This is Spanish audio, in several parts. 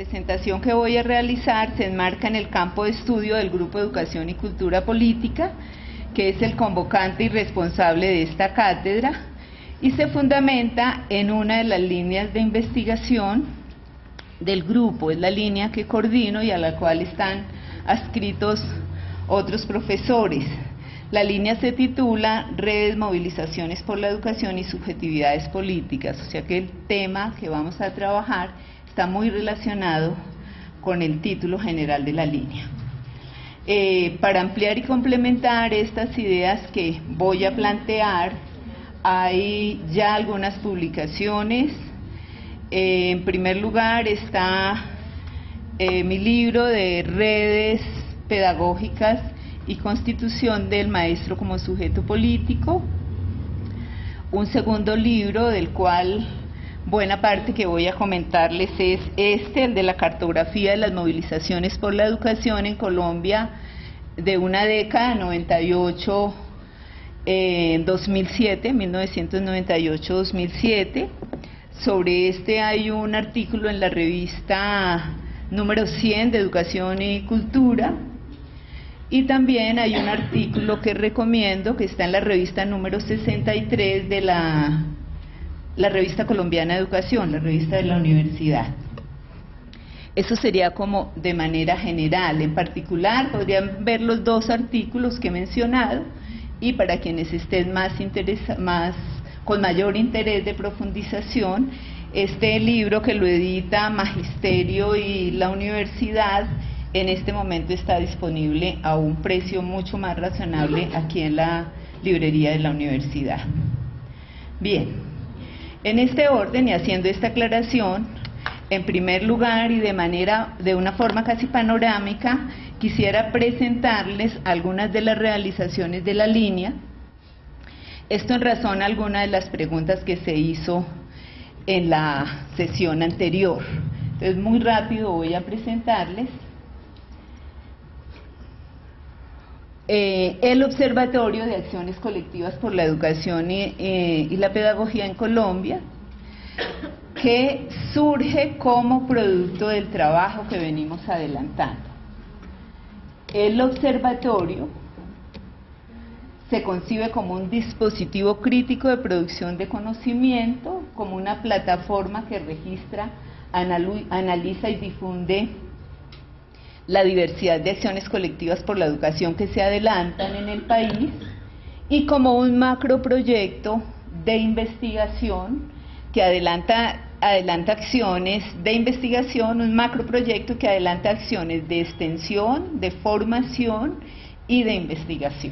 presentación que voy a realizar se enmarca en el campo de estudio del Grupo de Educación y Cultura Política, que es el convocante y responsable de esta cátedra, y se fundamenta en una de las líneas de investigación del grupo. Es la línea que coordino y a la cual están adscritos otros profesores. La línea se titula Redes, Movilizaciones por la Educación y Subjetividades Políticas, o sea que el tema que vamos a trabajar está muy relacionado con el título general de la línea. Para ampliar y complementar estas ideas que voy a plantear, hay ya algunas publicaciones. En primer lugar está mi libro de Redes Pedagógicas y Constitución del Maestro como Sujeto Político. Un segundo libro del cual buena parte que voy a comentarles es el de la cartografía de las movilizaciones por la educación en Colombia de una década, 1998-2007. Sobre este hay un artículo en la revista número 100 de Educación y Cultura, y también hay un artículo que recomiendo que está en la revista número 63 de la revista colombiana de educación, la revista de la universidad. Eso sería como de manera general. En particular podrían ver los dos artículos que he mencionado, y para quienes estén con mayor interés de profundización, este libro que lo edita Magisterio y la universidad en este momento está disponible a un precio mucho más razonable aquí en la librería de la universidad. Bien, en este orden y haciendo esta aclaración, en primer lugar y de una forma casi panorámica, quisiera presentarles algunas de las realizaciones de la línea. Esto en razón a alguna de las preguntas que se hizo en la sesión anterior. Entonces, muy rápido voy a presentarles. El Observatorio de Acciones Colectivas por la Educación y la Pedagogía en Colombia, que surge como producto del trabajo que venimos adelantando. El observatorio se concibe como un dispositivo crítico de producción de conocimiento, como una plataforma que registra, analiza y difunde la diversidad de acciones colectivas por la educación que se adelantan en el país, y como un macroproyecto de investigación que adelanta acciones de investigación, un macroproyecto que adelanta acciones de extensión, de formación y de investigación.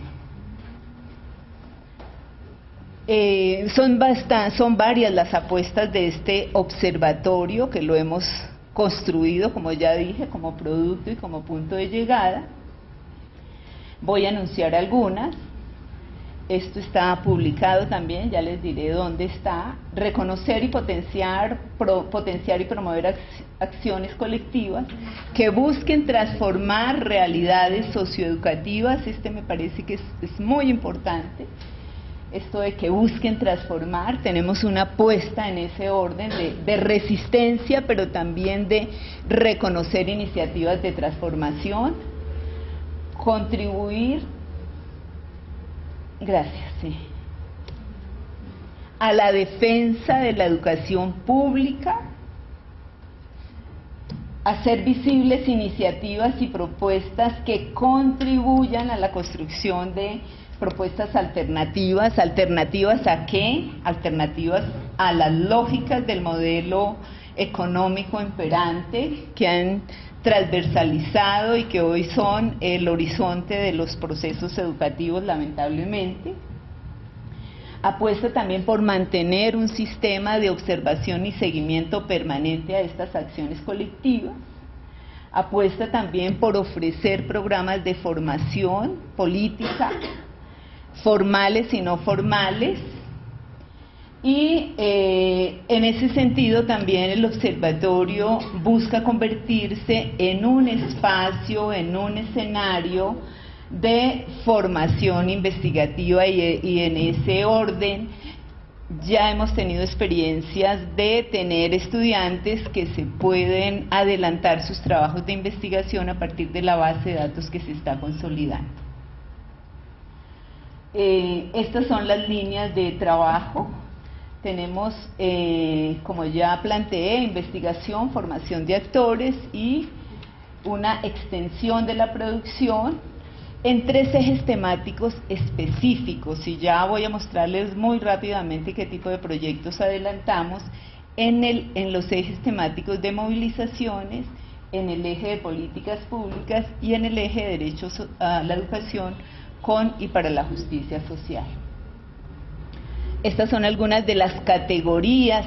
Son varias las apuestas de este observatorio, que lo hemos construido, como ya dije, como producto y como punto de llegada. Voy a anunciar algunas. Esto está publicado también, ya les diré dónde está. Reconocer y potenciar y promover acciones colectivas que busquen transformar realidades socioeducativas. Me parece que es muy importante. Esto de que busquen transformar, tenemos una apuesta en ese orden de resistencia, pero también de reconocer iniciativas de transformación, contribuir, a la defensa de la educación pública, hacer visibles iniciativas y propuestas que contribuyan a la construcción de propuestas alternativas. ¿Alternativas a qué? Alternativas a las lógicas del modelo económico imperante que han transversalizado y que hoy son el horizonte de los procesos educativos, lamentablemente. Apuesta también por mantener un sistema de observación y seguimiento permanente a estas acciones colectivas. Apuesta también por ofrecer programas de formación política, formales y no formales, y en ese sentido también el observatorio busca convertirse en un espacio, en un escenario de formación investigativa, y en ese orden ya hemos tenido experiencias de tener estudiantes que se pueden adelantar sus trabajos de investigación a partir de la base de datos que se está consolidando. Estas son las líneas de trabajo. Tenemos, como ya planteé, investigación, formación de actores y una extensión de la producción en 3 ejes temáticos específicos, y ya voy a mostrarles muy rápidamente qué tipo de proyectos adelantamos en los ejes temáticos de movilizaciones, en el eje de políticas públicas y en el eje de derechos a la educación con y para la justicia social. Estas son algunas de las categorías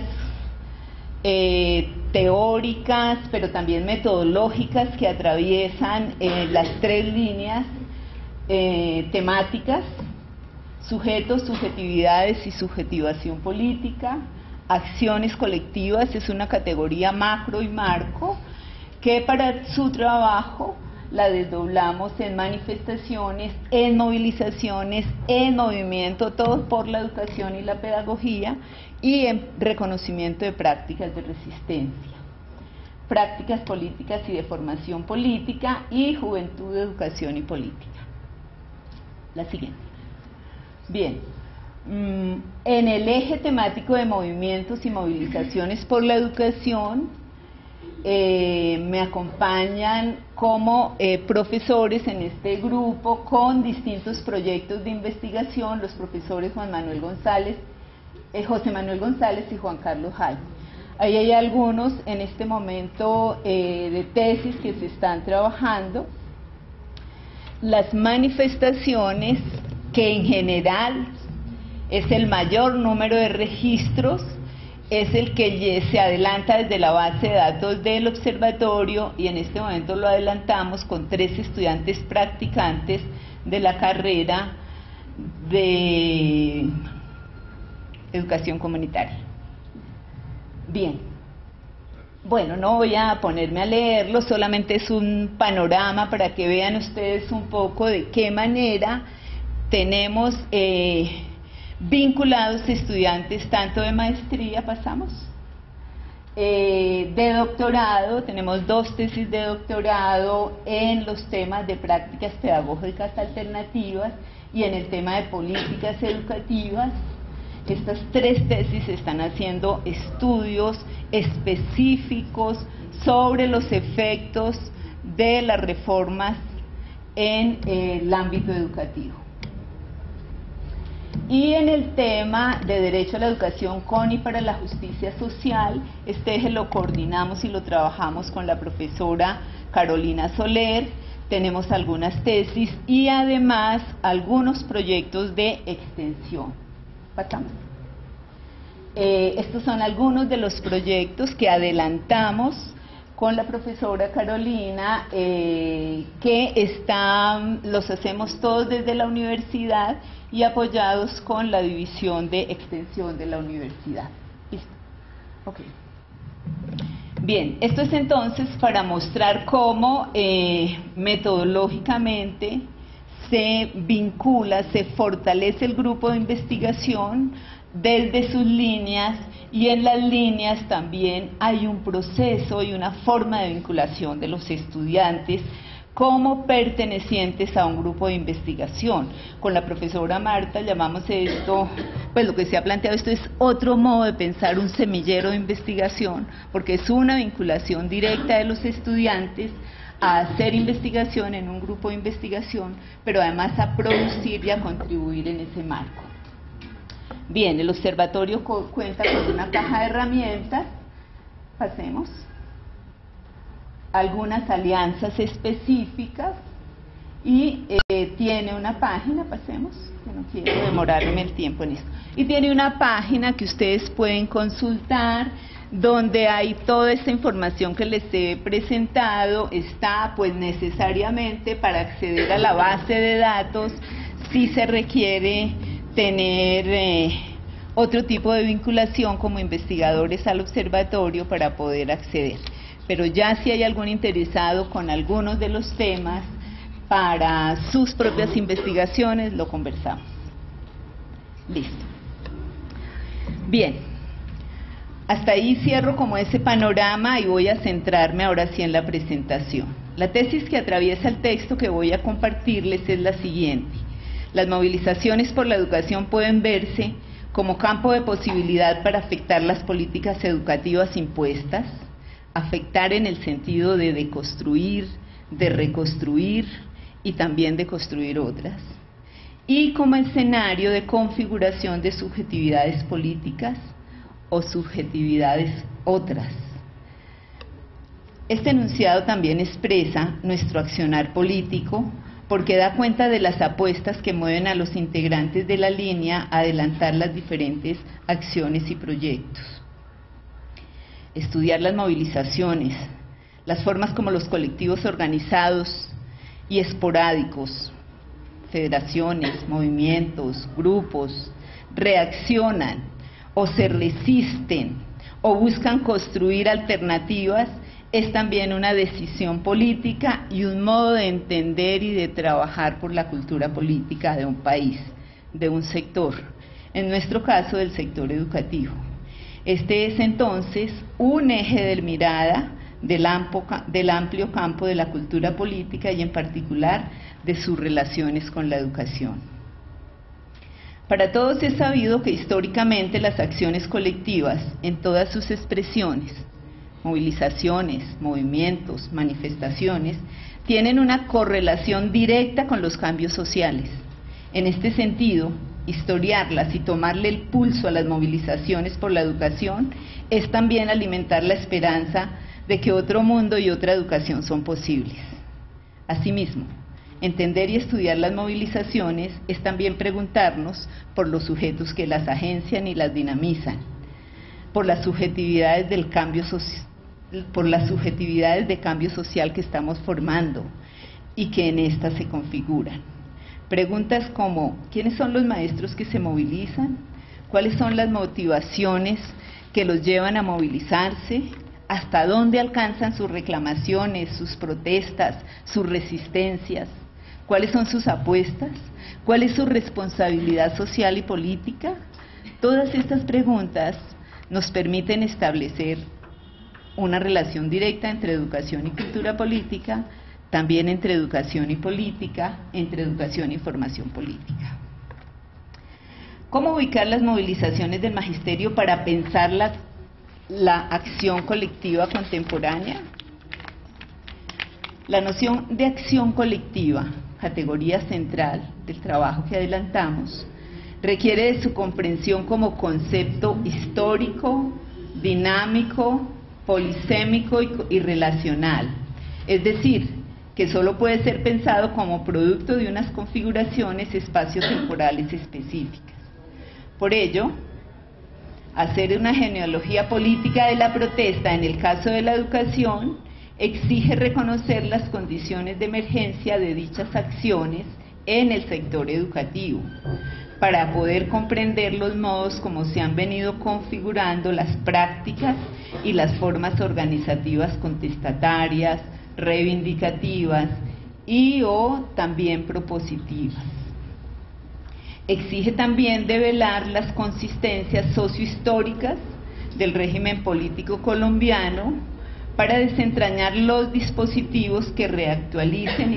teóricas, pero también metodológicas que atraviesan las 3 líneas temáticas: sujetos, subjetividades y subjetivación política. Acciones colectivas es una categoría macro y marco que para su trabajo la desdoblamos en manifestaciones, en movilizaciones, en movimiento, todo por la educación y la pedagogía, y en reconocimiento de prácticas de resistencia, prácticas políticas y de formación política, y juventud, educación y política. La siguiente. Bien, en el eje temático de movimientos y movilizaciones por la educación, me acompañan como profesores en este grupo con distintos proyectos de investigación los profesores José Manuel González y Juan Carlos Jaime. Ahí hay algunos en este momento de tesis que se están trabajando. Las manifestaciones, que en general es el mayor número de registros, es el que se adelanta desde la base de datos del observatorio, y en este momento lo adelantamos con 3 estudiantes practicantes de la carrera de educación comunitaria. Bien, bueno, no voy a ponerme a leerlo, solamente es un panorama para que vean ustedes un poco de qué manera tenemos vinculados estudiantes tanto de maestría, de doctorado. Tenemos 2 tesis de doctorado en los temas de prácticas pedagógicas alternativas y en el tema de políticas educativas. Estas 3 tesis están haciendo estudios específicos sobre los efectos de las reformas en el ámbito educativo. Y en el tema de derecho a la educación con y para la justicia social, este eje lo coordinamos y lo trabajamos con la profesora Carolina Soler. Tenemos algunas tesis y además algunos proyectos de extensión. Pasamos. Estos son algunos de los proyectos que adelantamos con la profesora Carolina, los hacemos todos desde la universidad y apoyados con la división de extensión de la universidad. ¿Listo? Ok. Bien, esto es entonces para mostrar cómo metodológicamente se vincula, se fortalece el grupo de investigación desde sus líneas, y en las líneas también hay un proceso y una forma de vinculación de los estudiantes como pertenecientes a un grupo de investigación. Con la profesora Marta llamamos esto, pues lo que se ha planteado, esto es otro modo de pensar un semillero de investigación, porque es una vinculación directa de los estudiantes a hacer investigación en un grupo de investigación, pero además a producir y a contribuir en ese marco. Bien, el observatorio cuenta con una caja de herramientas. Pasemos. Algunas alianzas específicas y tiene una página, pasemos, que no quiero demorarme el tiempo en esto. Y tiene una página que ustedes pueden consultar, donde hay toda esta información que les he presentado. Está pues necesariamente para acceder a la base de datos, si se requiere tener otro tipo de vinculación como investigadores al observatorio para poder acceder. Pero ya si hay algún interesado con algunos de los temas para sus propias investigaciones, lo conversamos. Listo. Bien, hasta ahí cierro como ese panorama y voy a centrarme ahora sí en la presentación. La tesis que atraviesa el texto que voy a compartirles es la siguiente: las movilizaciones por la educación pueden verse como campo de posibilidad para afectar las políticas educativas impuestas, afectar en el sentido de deconstruir, de reconstruir y también de construir otras, y como escenario de configuración de subjetividades políticas o subjetividades otras. Este enunciado también expresa nuestro accionar político porque da cuenta de las apuestas que mueven a los integrantes de la línea a adelantar las diferentes acciones y proyectos. Estudiar las movilizaciones, las formas como los colectivos organizados y esporádicos, federaciones, movimientos, grupos, reaccionan o se resisten o buscan construir alternativas, es también una decisión política y un modo de entender y de trabajar por la cultura política de un país, de un sector, en nuestro caso del sector educativo. Este es entonces un eje de mirada del amplio campo de la cultura política y en particular de sus relaciones con la educación. Para todos es sabido que históricamente las acciones colectivas en todas sus expresiones, movilizaciones, movimientos, manifestaciones, tienen una correlación directa con los cambios sociales. En este sentido, historiarlas y tomarle el pulso a las movilizaciones por la educación es también alimentar la esperanza de que otro mundo y otra educación son posibles. Asimismo, entender y estudiar las movilizaciones es también preguntarnos por los sujetos que las agencian y las dinamizan, por las subjetividades del cambio de cambio social que estamos formando y que en estas se configuran. Preguntas como: ¿quiénes son los maestros que se movilizan? ¿Cuáles son las motivaciones que los llevan a movilizarse? ¿Hasta dónde alcanzan sus reclamaciones, sus protestas, sus resistencias? ¿Cuáles son sus apuestas? ¿Cuál es su responsabilidad social y política? Todas estas preguntas nos permiten establecer una relación directa entre educación y cultura política, también entre educación y política, entre educación y formación política. ¿Cómo ubicar las movilizaciones del magisterio para pensar la acción colectiva contemporánea? La noción de acción colectiva, categoría central del trabajo que adelantamos, requiere de su comprensión como concepto histórico, dinámico, polisémico y relacional, es decir, que solo puede ser pensado como producto de unas configuraciones espaciotemporales específicas. Por ello, hacer una genealogía política de la protesta en el caso de la educación exige reconocer las condiciones de emergencia de dichas acciones en el sector educativo, para poder comprender los modos como se han venido configurando las prácticas y las formas organizativas contestatarias, reivindicativas y o también propositivas. Exige también develar las consistencias sociohistóricas del régimen político colombiano para desentrañar los dispositivos que reactualizan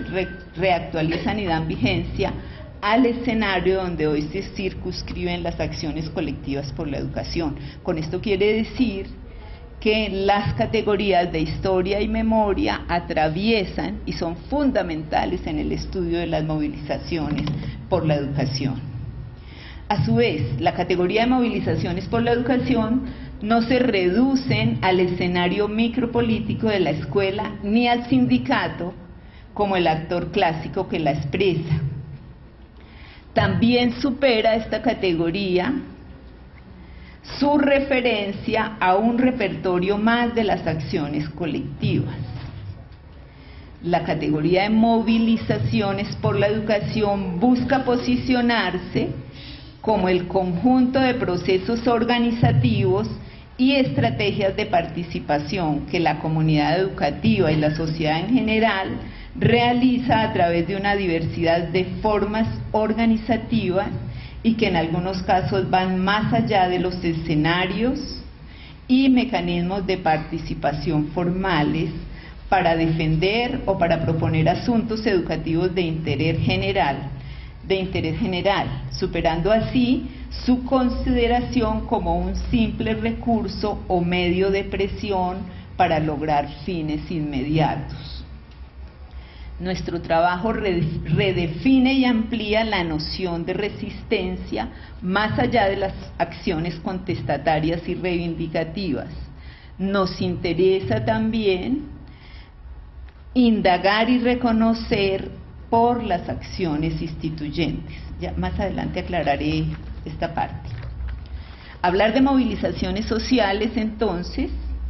y dan vigencia al escenario donde hoy se circunscriben las acciones colectivas por la educación. Con esto quiere decir que las categorías de historia y memoria atraviesan y son fundamentales en el estudio de las movilizaciones por la educación. A su vez, la categoría de movilizaciones por la educación no se reducen al escenario micropolítico de la escuela ni al sindicato como el actor clásico que la expresa. También supera esta categoría su referencia a un repertorio más de las acciones colectivas. La categoría de movilizaciones por la educación busca posicionarse como el conjunto de procesos organizativos y estrategias de participación que la comunidad educativa y la sociedad en general realiza a través de una diversidad de formas organizativas y que en algunos casos van más allá de los escenarios y mecanismos de participación formales para defender o para proponer asuntos educativos de interés general, superando así su consideración como un simple recurso o medio de presión para lograr fines inmediatos. Nuestro trabajo redefine y amplía la noción de resistencia más allá de las acciones contestatarias y reivindicativas. Nos interesa también indagar y reconocer por las acciones instituyentes. Ya más adelante aclararé esta parte. Hablar de movilizaciones sociales, entonces,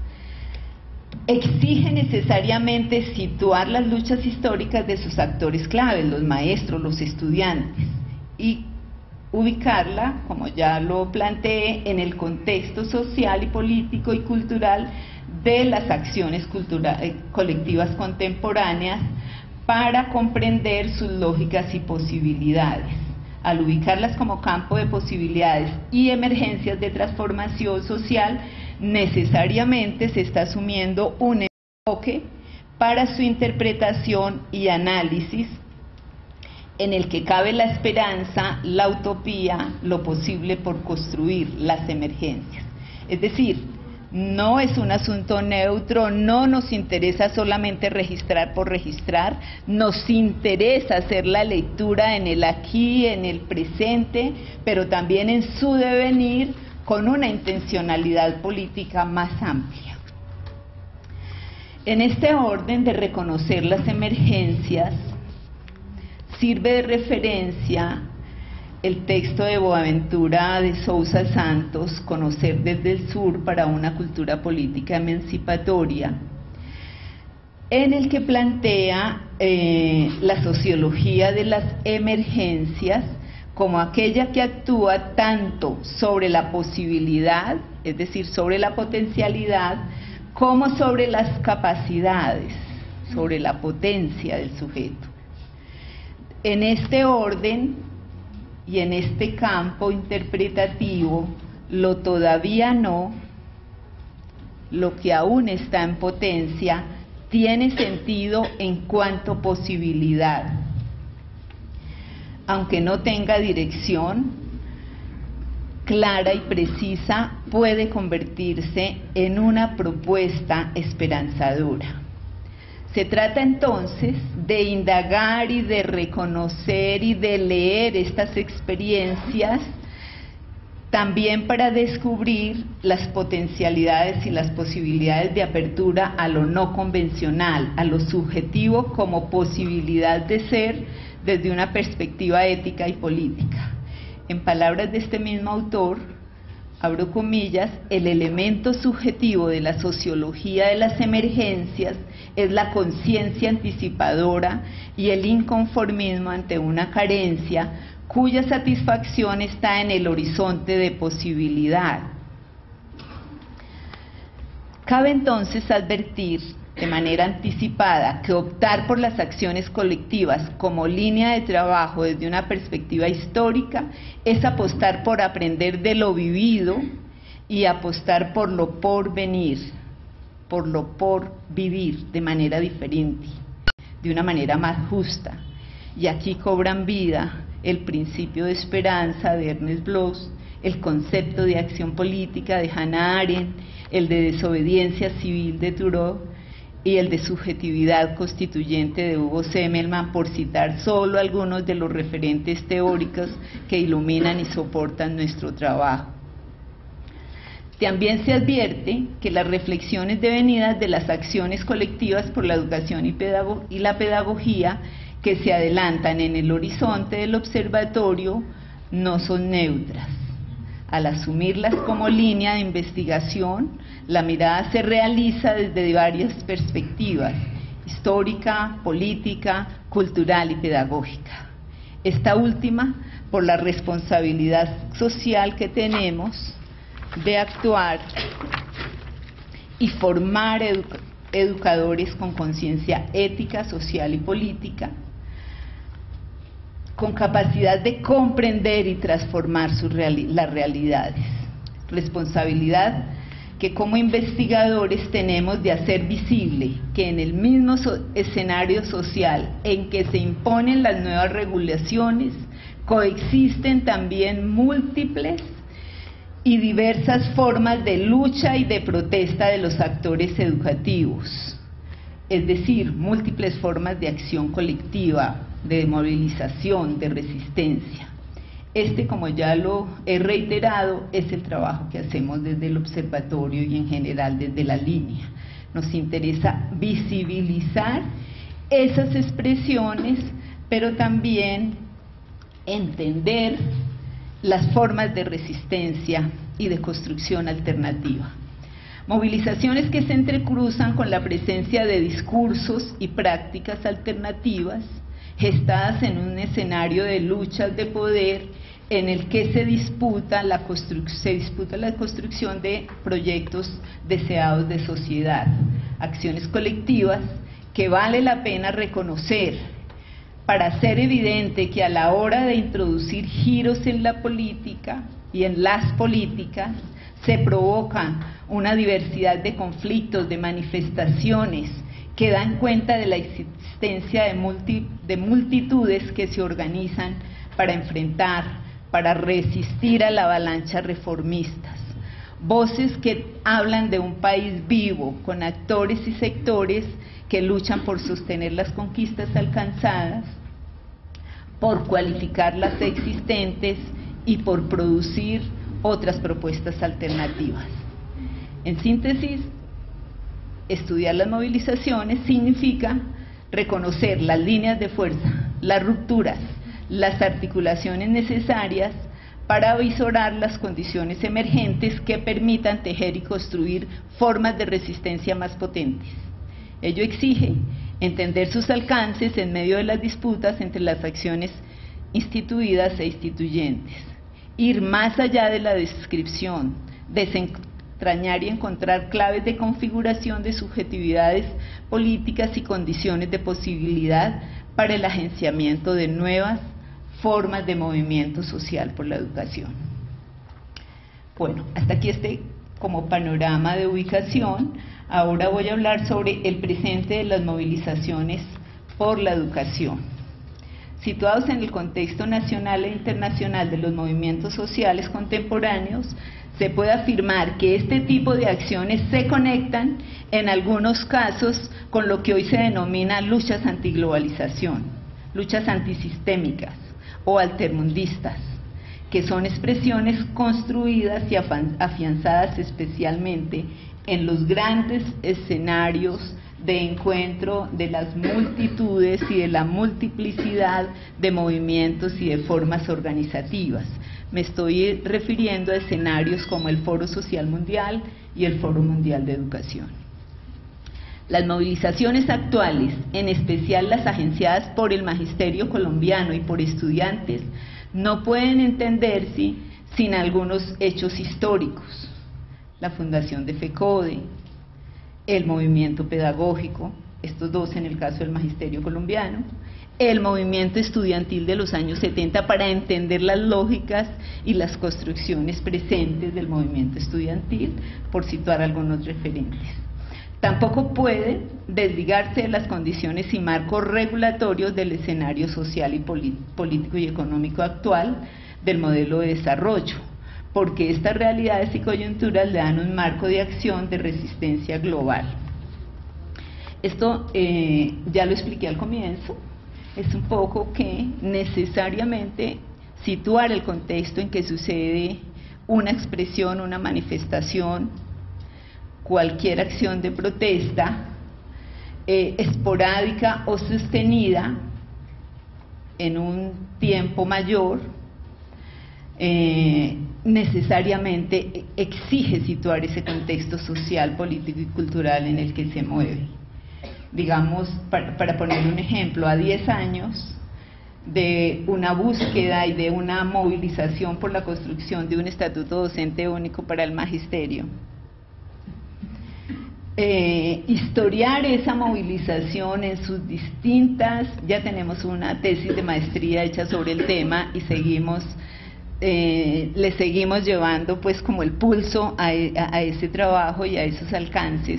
exige necesariamente situar las luchas históricas de sus actores claves, los maestros, los estudiantes, y ubicarla, como ya lo planteé, en el contexto social y político y cultural de las acciones colectivas contemporáneas para comprender sus lógicas y posibilidades. Al ubicarlas como campo de posibilidades y emergencias de transformación social, necesariamente se está asumiendo un enfoque para su interpretación y análisis en el que cabe la esperanza, la utopía, lo posible por construir, las emergencias. Es decir, no es un asunto neutro, no nos interesa solamente registrar por registrar, nos interesa hacer la lectura en el aquí, en el presente, pero también en su devenir con una intencionalidad política más amplia. En este orden de reconocer las emergencias, sirve de referencia el texto de Boaventura de Sousa Santos, Conocer desde el Sur para una cultura política emancipatoria, en el que plantea la sociología de las emergencias como aquella que actúa tanto sobre la posibilidad, es decir, sobre la potencialidad, como sobre las capacidades, sobre la potencia del sujeto. En este orden y en este campo interpretativo, lo todavía no, lo que aún está en potencia, tiene sentido en cuanto posibilidad. Aunque no tenga dirección clara y precisa, puede convertirse en una propuesta esperanzadora. Se trata entonces de indagar y de reconocer y de leer estas experiencias también para descubrir las potencialidades y las posibilidades de apertura a lo no convencional, a lo subjetivo como posibilidad de ser desde una perspectiva ética y política. En palabras de este mismo autor, abro comillas, el elemento subjetivo de la sociología de las emergencias es la conciencia anticipadora y el inconformismo ante una carencia cuya satisfacción está en el horizonte de posibilidad. Cabe entonces advertir de manera anticipada que optar por las acciones colectivas como línea de trabajo desde una perspectiva histórica es apostar por aprender de lo vivido y apostar por lo por venir, por lo por vivir de manera diferente, de una manera más justa. Y aquí cobran vida el principio de esperanza de Ernest Bloch, el concepto de acción política de Hannah Arendt, el de desobediencia civil de Thoreau y el de subjetividad constituyente de Hugo Semmelmann, por citar solo algunos de los referentes teóricos que iluminan y soportan nuestro trabajo. También se advierte que las reflexiones devenidas de las acciones colectivas por la educación y la pedagogía que se adelantan en el horizonte del observatorio no son neutras. Al asumirlas como línea de investigación, la mirada se realiza desde varias perspectivas: histórica, política, cultural y pedagógica. Esta última, por la responsabilidad social que tenemos de actuar y formar educadores con conciencia ética, social y política, con capacidad de comprender y transformar las realidades. Responsabilidad que como investigadores tenemos de hacer visible que en el mismo escenario social en que se imponen las nuevas regulaciones, coexisten también múltiples y diversas formas de lucha y de protesta de los actores educativos, es decir, múltiples formas de acción colectiva, de movilización, de resistencia. Como ya lo he reiterado, es el trabajo que hacemos desde el observatorio y en general desde la línea. Nos interesa visibilizar esas expresiones, pero también entender las formas de resistencia y de construcción alternativa. Movilizaciones que se entrecruzan con la presencia de discursos y prácticas alternativas gestadas en un escenario de luchas de poder en el que se disputa la construcción de proyectos deseados de sociedad, acciones colectivas que vale la pena reconocer para hacer evidente que a la hora de introducir giros en la política y en las políticas se provoca una diversidad de conflictos, de manifestaciones que dan cuenta de la existencia de multitudes que se organizan para enfrentar, para resistir a la avalancha reformistas. Voces que hablan de un país vivo, con actores y sectores que luchan por sostener las conquistas alcanzadas, por cualificar las existentes y por producir otras propuestas alternativas. En síntesis, estudiar las movilizaciones significa reconocer las líneas de fuerza, las rupturas, las articulaciones necesarias para avisorar las condiciones emergentes que permitan tejer y construir formas de resistencia más potentes. Ello exige entender sus alcances en medio de las disputas entre las acciones instituidas e instituyentes, ir más allá de la descripción, desentrañar y encontrar claves de configuración de subjetividades políticas y condiciones de posibilidad para el agenciamiento de nuevas formas de movimiento social por la educación. Bueno, hasta aquí como panorama de ubicación. Ahora voy a hablar sobre el presente de las movilizaciones por la educación. Situados en el contexto nacional e internacional de los movimientos sociales contemporáneos, se puede afirmar que este tipo de acciones se conectan en algunos casos con lo que hoy se denomina luchas antiglobalización, luchas antisistémicas o altermundistas, que son expresiones construidas y afianzadas especialmente en los grandes escenarios de encuentro de las multitudes y de la multiplicidad de movimientos y de formas organizativas. Me estoy refiriendo a escenarios como el Foro Social Mundial y el Foro Mundial de Educación. Las movilizaciones actuales, en especial las agenciadas por el magisterio colombiano y por estudiantes, no pueden entenderse sin algunos hechos históricos. La fundación de FECODE, el movimiento pedagógico, estos dos en el caso del magisterio colombiano, el movimiento estudiantil de los años 70 para entender las lógicas y las construcciones presentes del movimiento estudiantil, por situar algunos referentes. Tampoco puede desligarse de las condiciones y marcos regulatorios del escenario social y político y económico actual del modelo de desarrollo, porque estas realidades y coyunturas le dan un marco de acción de resistencia global. Esto ya lo expliqué al comienzo, es un poco que necesariamente situar el contexto en que sucede una expresión, una manifestación, cualquier acción de protesta, esporádica o sostenida en un tiempo mayor, necesariamente exige situar ese contexto social, político y cultural en el que se mueve. Digamos, para poner un ejemplo, a 10 años de una búsqueda y de una movilización por la construcción de un estatuto docente único para el magisterio, historiar esa movilización en sus distintas, ya tenemos una tesis de maestría hecha sobre el tema y le seguimos llevando pues como el pulso a ese trabajo y a esos alcances.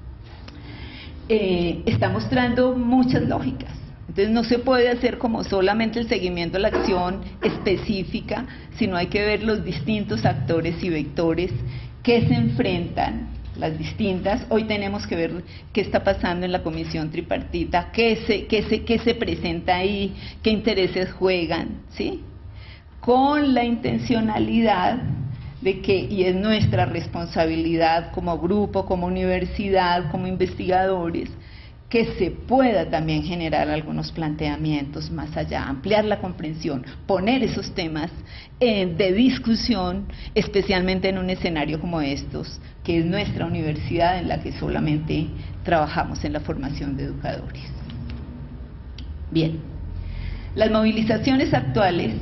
Está mostrando muchas lógicas. Entonces no se puede hacer como solamente el seguimiento a la acción específica, sino hay que ver los distintos actores y vectores que se enfrentan, las distintas. Hoy tenemos que ver qué está pasando en la comisión tripartita, qué se presenta ahí, qué intereses juegan, ¿sí? Con la intencionalidad de que, y es nuestra responsabilidad como grupo, como universidad, como investigadores, que se pueda también generar algunos planteamientos más allá, ampliar la comprensión, poner esos temas de discusión, especialmente en un escenario como estos, que es nuestra universidad en la que solamente trabajamos en la formación de educadores. Bien, las movilizaciones actuales.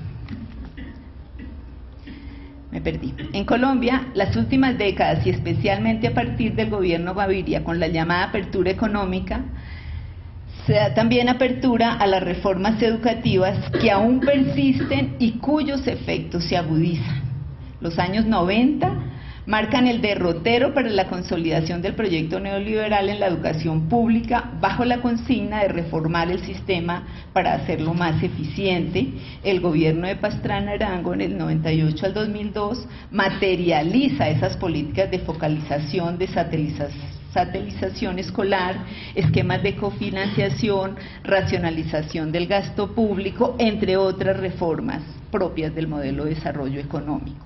Me perdí. En Colombia, las últimas décadas y especialmente a partir del gobierno Gaviria, con la llamada apertura económica, se da también apertura a las reformas educativas que aún persisten y cuyos efectos se agudizan. Los años 90 marcan el derrotero para la consolidación del proyecto neoliberal en la educación pública bajo la consigna de reformar el sistema para hacerlo más eficiente. El gobierno de Pastrana Arango en el 98 al 2002 materializa esas políticas de focalización, de satelización escolar, esquemas de cofinanciación, racionalización del gasto público, entre otras reformas propias del modelo de desarrollo económico.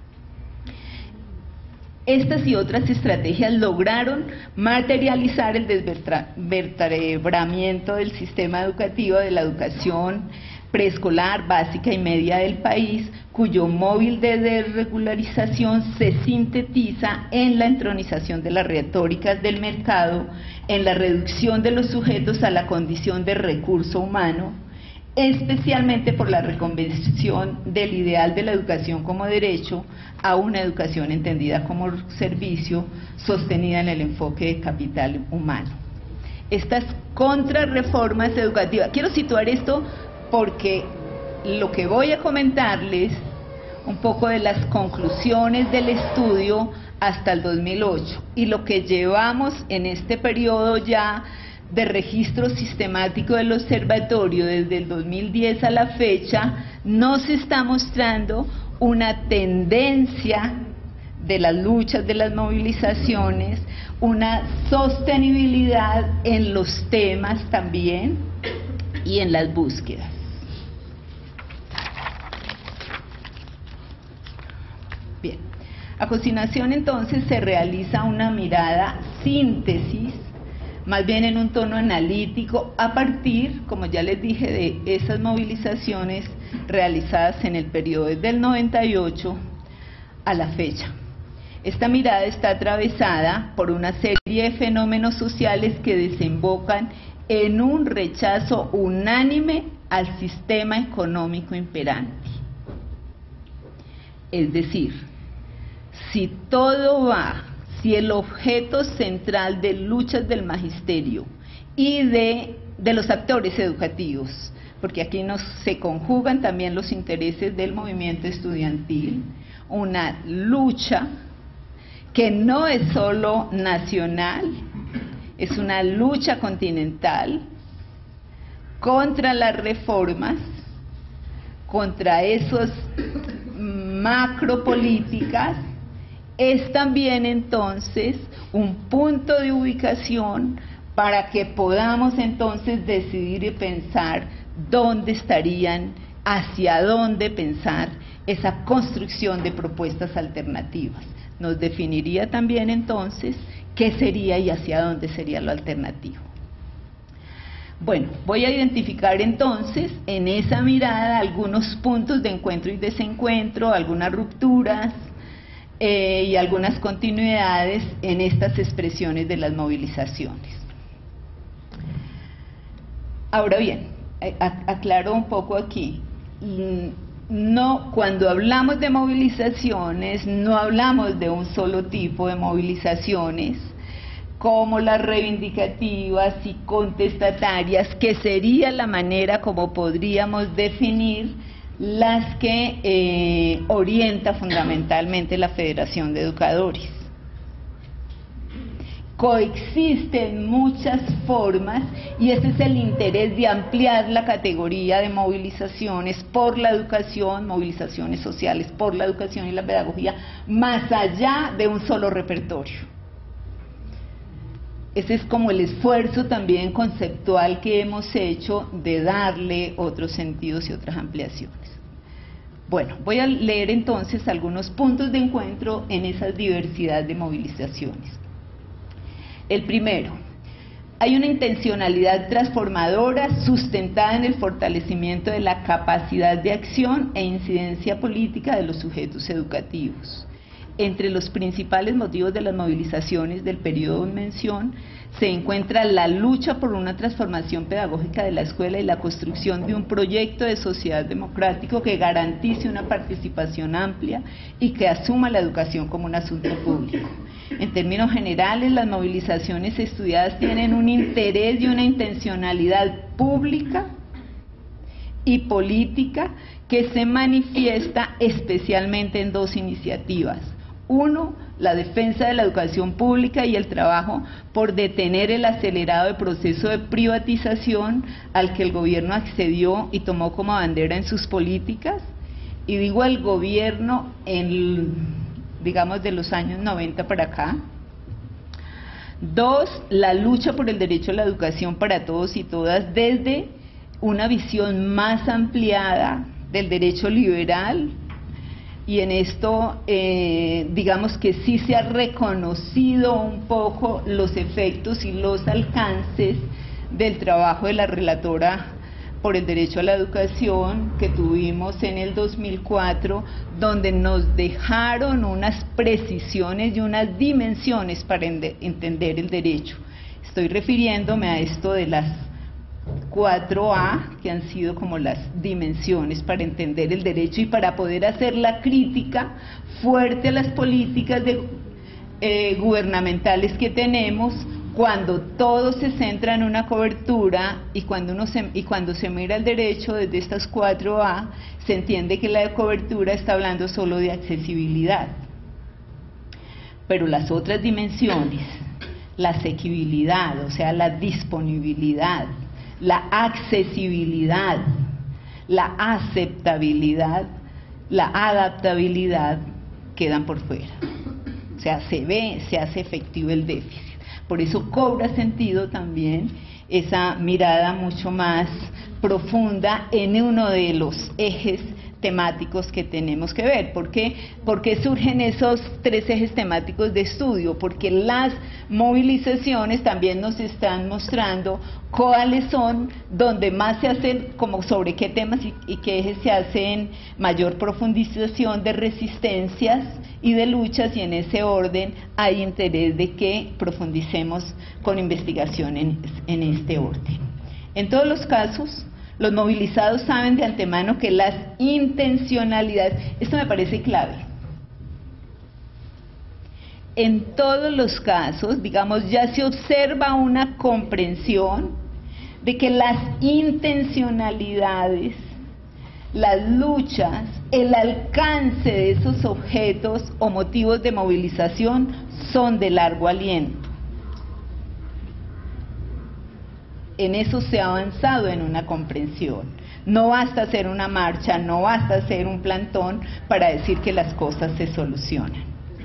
Estas y otras estrategias lograron materializar el desvertebramiento del sistema educativo, de la educación preescolar, básica y media del país, cuyo móvil de desregularización se sintetiza en la entronización de las retóricas del mercado, en la reducción de los sujetos a la condición de recurso humano, especialmente por la reconversión del ideal de la educación como derecho a una educación entendida como servicio, sostenida en el enfoque de capital humano. Estas contrarreformas educativas, quiero situar esto porque lo que voy a comentarles, un poco de las conclusiones del estudio hasta el 2008 y lo que llevamos en este periodo ya de registro sistemático del observatorio desde el 2010 a la fecha, nos está mostrando una tendencia de las luchas, de las movilizaciones, una sostenibilidad en los temas también y en las búsquedas. Bien, a continuación entonces se realiza una mirada síntesis, más bien en un tono analítico, a partir, como ya les dije, de esas movilizaciones realizadas en el periodo desde el 98 a la fecha. Esta mirada está atravesada por una serie de fenómenos sociales que desembocan en un rechazo unánime al sistema económico imperante. Es decir, si el objeto central de luchas del magisterio y de los actores educativos, porque aquí se conjugan también los intereses del movimiento estudiantil, una lucha que no es solo nacional, es una lucha continental contra las reformas, contra esas macropolíticas. Es también entonces un punto de ubicación para que podamos entonces decidir y pensar dónde estarían, hacia dónde pensar esa construcción de propuestas alternativas. Nos definiría también entonces qué sería y hacia dónde sería lo alternativo. Bueno, voy a identificar entonces en esa mirada algunos puntos de encuentro y desencuentro, algunas rupturas, y algunas continuidades en estas expresiones de las movilizaciones. Ahora bien, aclaro un poco aquí, cuando hablamos de movilizaciones no hablamos de un solo tipo de movilizaciones, como las reivindicativas y contestatarias, que sería la manera como podríamos definir las que orienta fundamentalmente la Federación de Educadores. Coexisten muchas formas y ese es el interés de ampliar la categoría de movilizaciones por la educación, movilizaciones sociales por la educación y la pedagogía, más allá de un solo repertorio. Ese es como el esfuerzo también conceptual que hemos hecho de darle otros sentidos y otras ampliaciones. Bueno, voy a leer entonces algunos puntos de encuentro en esa diversidad de movilizaciones. El primero, hay una intencionalidad transformadora sustentada en el fortalecimiento de la capacidad de acción e incidencia política de los sujetos educativos. Entre los principales motivos de las movilizaciones del periodo en mención se encuentra la lucha por una transformación pedagógica de la escuela y la construcción de un proyecto de sociedad democrático que garantice una participación amplia y que asuma la educación como un asunto público. En términos generales, las movilizaciones estudiadas tienen un interés y una intencionalidad pública y política que se manifiesta especialmente en dos iniciativas. Uno, la defensa de la educación pública y el trabajo por detener el acelerado proceso de privatización al que el gobierno accedió y tomó como bandera en sus políticas. Y digo el gobierno digamos de los años 90 para acá. Dos, la lucha por el derecho a la educación para todos y todas desde una visión más ampliada del derecho liberal, y en esto digamos que sí se ha reconocido un poco los efectos y los alcances del trabajo de la relatora por el derecho a la educación que tuvimos en el 2004, donde nos dejaron unas precisiones y unas dimensiones para entender el derecho. Estoy refiriéndome a esto de las 4A, que han sido como las dimensiones para entender el derecho y para poder hacer la crítica fuerte a las políticas gubernamentales que tenemos, cuando todo se centra en una cobertura y cuando se mira el derecho desde estas 4A, se entiende que la cobertura está hablando solo de accesibilidad. Pero las otras dimensiones, la asequibilidad, o sea, la disponibilidad, la accesibilidad, la aceptabilidad, la adaptabilidad, quedan por fuera. O sea, se hace efectivo el déficit. Por eso cobra sentido también esa mirada mucho más profunda en uno de los ejes temáticos que tenemos que ver. ¿Por qué surgen esos 3 ejes temáticos de estudio? Porque las movilizaciones también nos están mostrando cuáles son, donde más se hacen, como sobre qué temas y qué ejes se hacen mayor profundización de resistencias y de luchas, y en ese orden hay interés de que profundicemos con investigación en este orden. En todos los casos, los movilizados saben de antemano que las intencionalidades, esto me parece clave, en todos los casos, digamos, ya se observa una comprensión de que las intencionalidades, las luchas, el alcance de esos objetos o motivos de movilización son de largo aliento. En eso se ha avanzado en una comprensión. No basta hacer una marcha, no basta hacer un plantón para decir que las cosas se solucionan.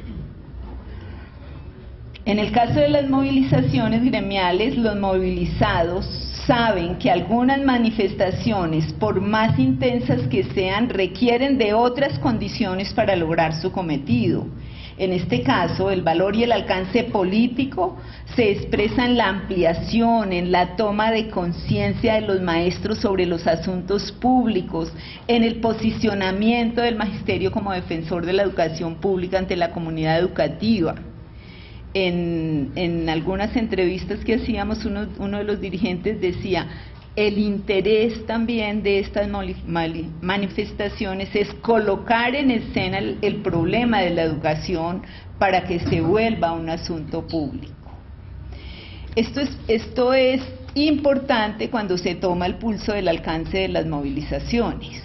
En el caso de las movilizaciones gremiales, los movilizados saben que algunas manifestaciones, por más intensas que sean, requieren de otras condiciones para lograr su cometido. En este caso, el valor y el alcance político se expresa en la ampliación, en la toma de conciencia de los maestros sobre los asuntos públicos, en el posicionamiento del magisterio como defensor de la educación pública ante la comunidad educativa. En algunas entrevistas que hacíamos, uno de los dirigentes decía: el interés también de estas manifestaciones es colocar en escena el problema de la educación para que se vuelva un asunto público. Esto es importante cuando se toma el pulso del alcance de las movilizaciones.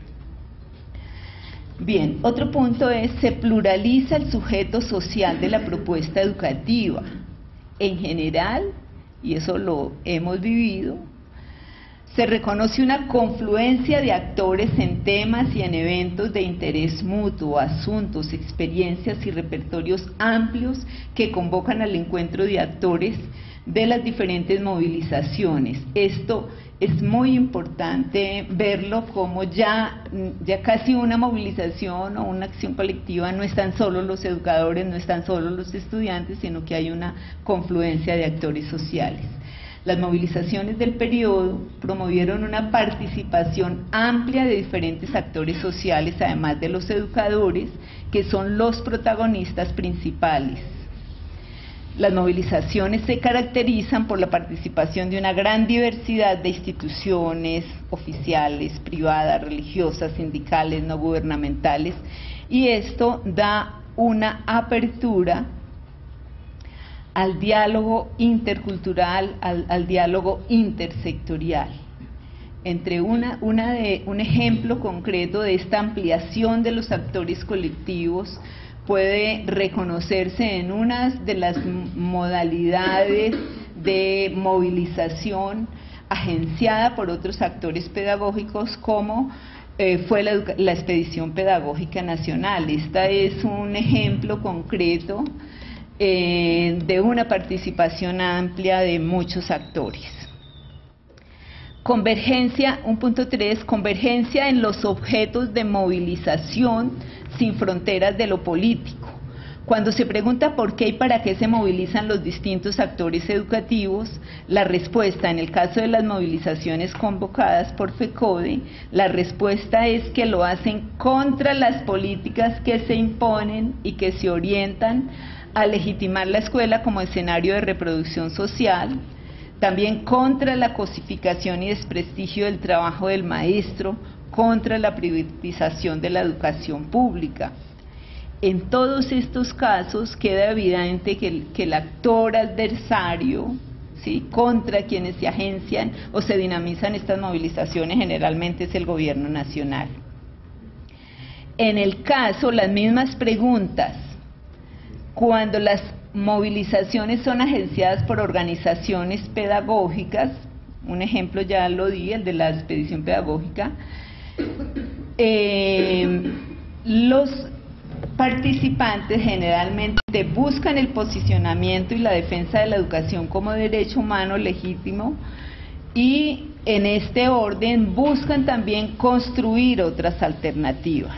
Bien, otro punto es, se pluraliza el sujeto social de la propuesta educativa. En general, y eso lo hemos vivido, se reconoce una confluencia de actores en temas y en eventos de interés mutuo, asuntos, experiencias y repertorios amplios que convocan al encuentro de actores de las diferentes movilizaciones. Esto es muy importante verlo como ya casi una movilización o una acción colectiva no están solo los educadores, no están solo los estudiantes, sino que hay una confluencia de actores sociales. Las movilizaciones del periodo promovieron una participación amplia de diferentes actores sociales, además de los educadores, que son los protagonistas principales. Las movilizaciones se caracterizan por la participación de una gran diversidad de instituciones oficiales, privadas, religiosas, sindicales, no gubernamentales, y esto da una apertura al diálogo intercultural, al diálogo intersectorial. Entre un ejemplo concreto de esta ampliación de los actores colectivos puede reconocerse en una de las modalidades de movilización agenciada por otros actores pedagógicos, como fue la Expedición Pedagógica Nacional. Esta es un ejemplo concreto de una participación amplia de muchos actores. Convergencia, 1.3, convergencia en los objetos de movilización sin fronteras de lo político. Cuando se pregunta por qué y para qué se movilizan los distintos actores educativos, la respuesta, en el caso de las movilizaciones convocadas por FECODE, la respuesta es que lo hacen contra las políticas que se imponen y que se orientan a legitimar la escuela como escenario de reproducción social, también contra la cosificación y desprestigio del trabajo del maestro, contra la privatización de la educación pública. En todos estos casos queda evidente que el actor adversario, ¿sí?, contra quienes se agencian o se dinamizan estas movilizaciones generalmente es el gobierno nacional. En el caso, las mismas preguntas, cuando las movilizaciones son agenciadas por organizaciones pedagógicas, un ejemplo ya lo di, el de la Expedición Pedagógica, los participantes generalmente buscan el posicionamiento y la defensa de la educación como derecho humano legítimo, y en este orden buscan también construir otras alternativas.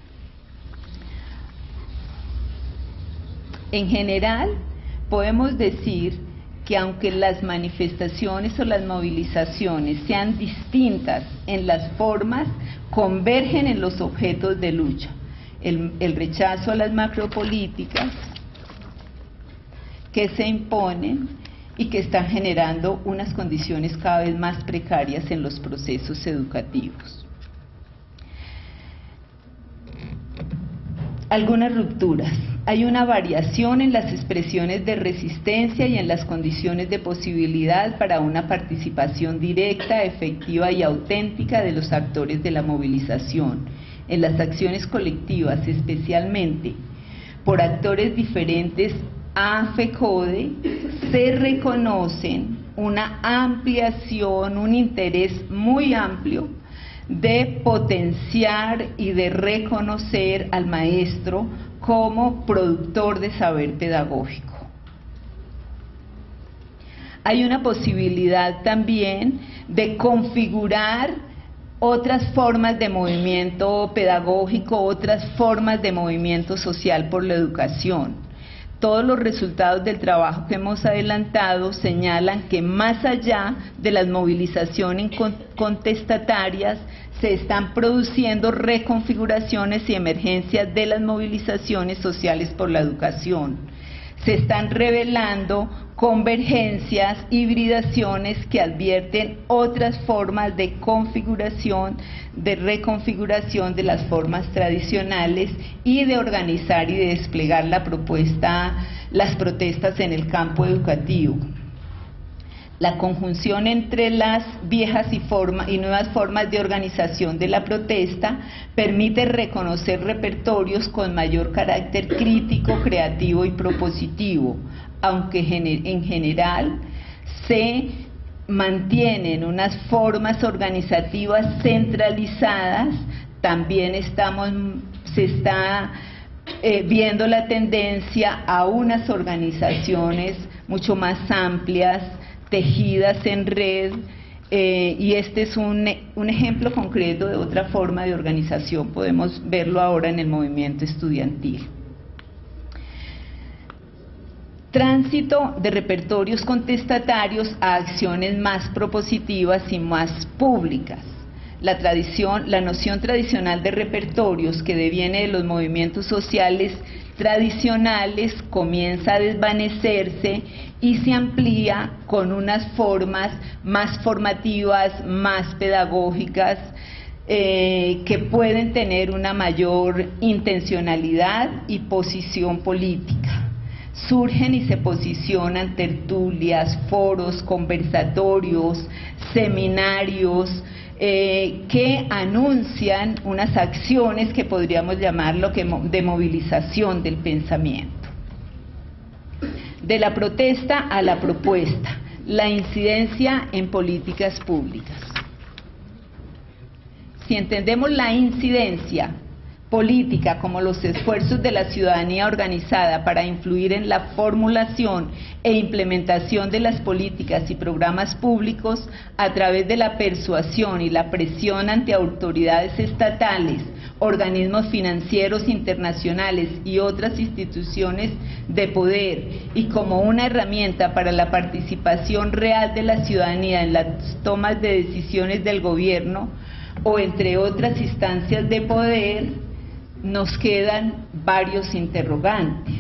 En general, podemos decir que aunque las manifestaciones o las movilizaciones sean distintas en las formas, convergen en los objetos de lucha. El rechazo a las macropolíticas que se imponen y que están generando unas condiciones cada vez más precarias en los procesos educativos. Algunas rupturas. Hay una variación en las expresiones de resistencia y en las condiciones de posibilidad para una participación directa, efectiva y auténtica de los actores de la movilización. En las acciones colectivas, especialmente por actores diferentes a FECODE, se reconocen una ampliación, un interés muy amplio de potenciar y de reconocer al maestro como productor de saber pedagógico. Hay una posibilidad también de configurar otras formas de movimiento pedagógico, otras formas de movimiento social por la educación. Todos los resultados del trabajo que hemos adelantado señalan que más allá de las movilizaciones contestatarias, se están produciendo reconfiguraciones y emergencias de las movilizaciones sociales por la educación. Se están revelando convergencias, hibridaciones que advierten otras formas de configuración, de reconfiguración de las formas tradicionales y de organizar y de desplegar las protestas en el campo educativo. La conjunción entre las viejas y nuevas formas de organización de la protesta permite reconocer repertorios con mayor carácter crítico, creativo y propositivo, aunque en general se mantienen unas formas organizativas centralizadas. También se está viendo la tendencia a unas organizaciones mucho más amplias, tejidas en red, y este es un ejemplo concreto de otra forma de organización. Podemos verlo ahora en el movimiento estudiantil. Tránsito de repertorios contestatarios a acciones más propositivas y más públicas. La noción tradicional de repertorios, que deviene de los movimientos sociales tradicionales, comienza a desvanecerse y se amplía con unas formas más formativas, más pedagógicas, que pueden tener una mayor intencionalidad y posición política. Surgen y se posicionan tertulias, foros, conversatorios, seminarios, que anuncian unas acciones que podríamos llamarlo de movilización del pensamiento. De la protesta a la propuesta, la incidencia en políticas públicas. Si entendemos la incidencia política como los esfuerzos de la ciudadanía organizada para influir en la formulación e implementación de las políticas y programas públicos a través de la persuasión y la presión ante autoridades estatales, organismos financieros internacionales y otras instituciones de poder, y como una herramienta para la participación real de la ciudadanía en las tomas de decisiones del gobierno o entre otras instancias de poder, nos quedan varios interrogantes.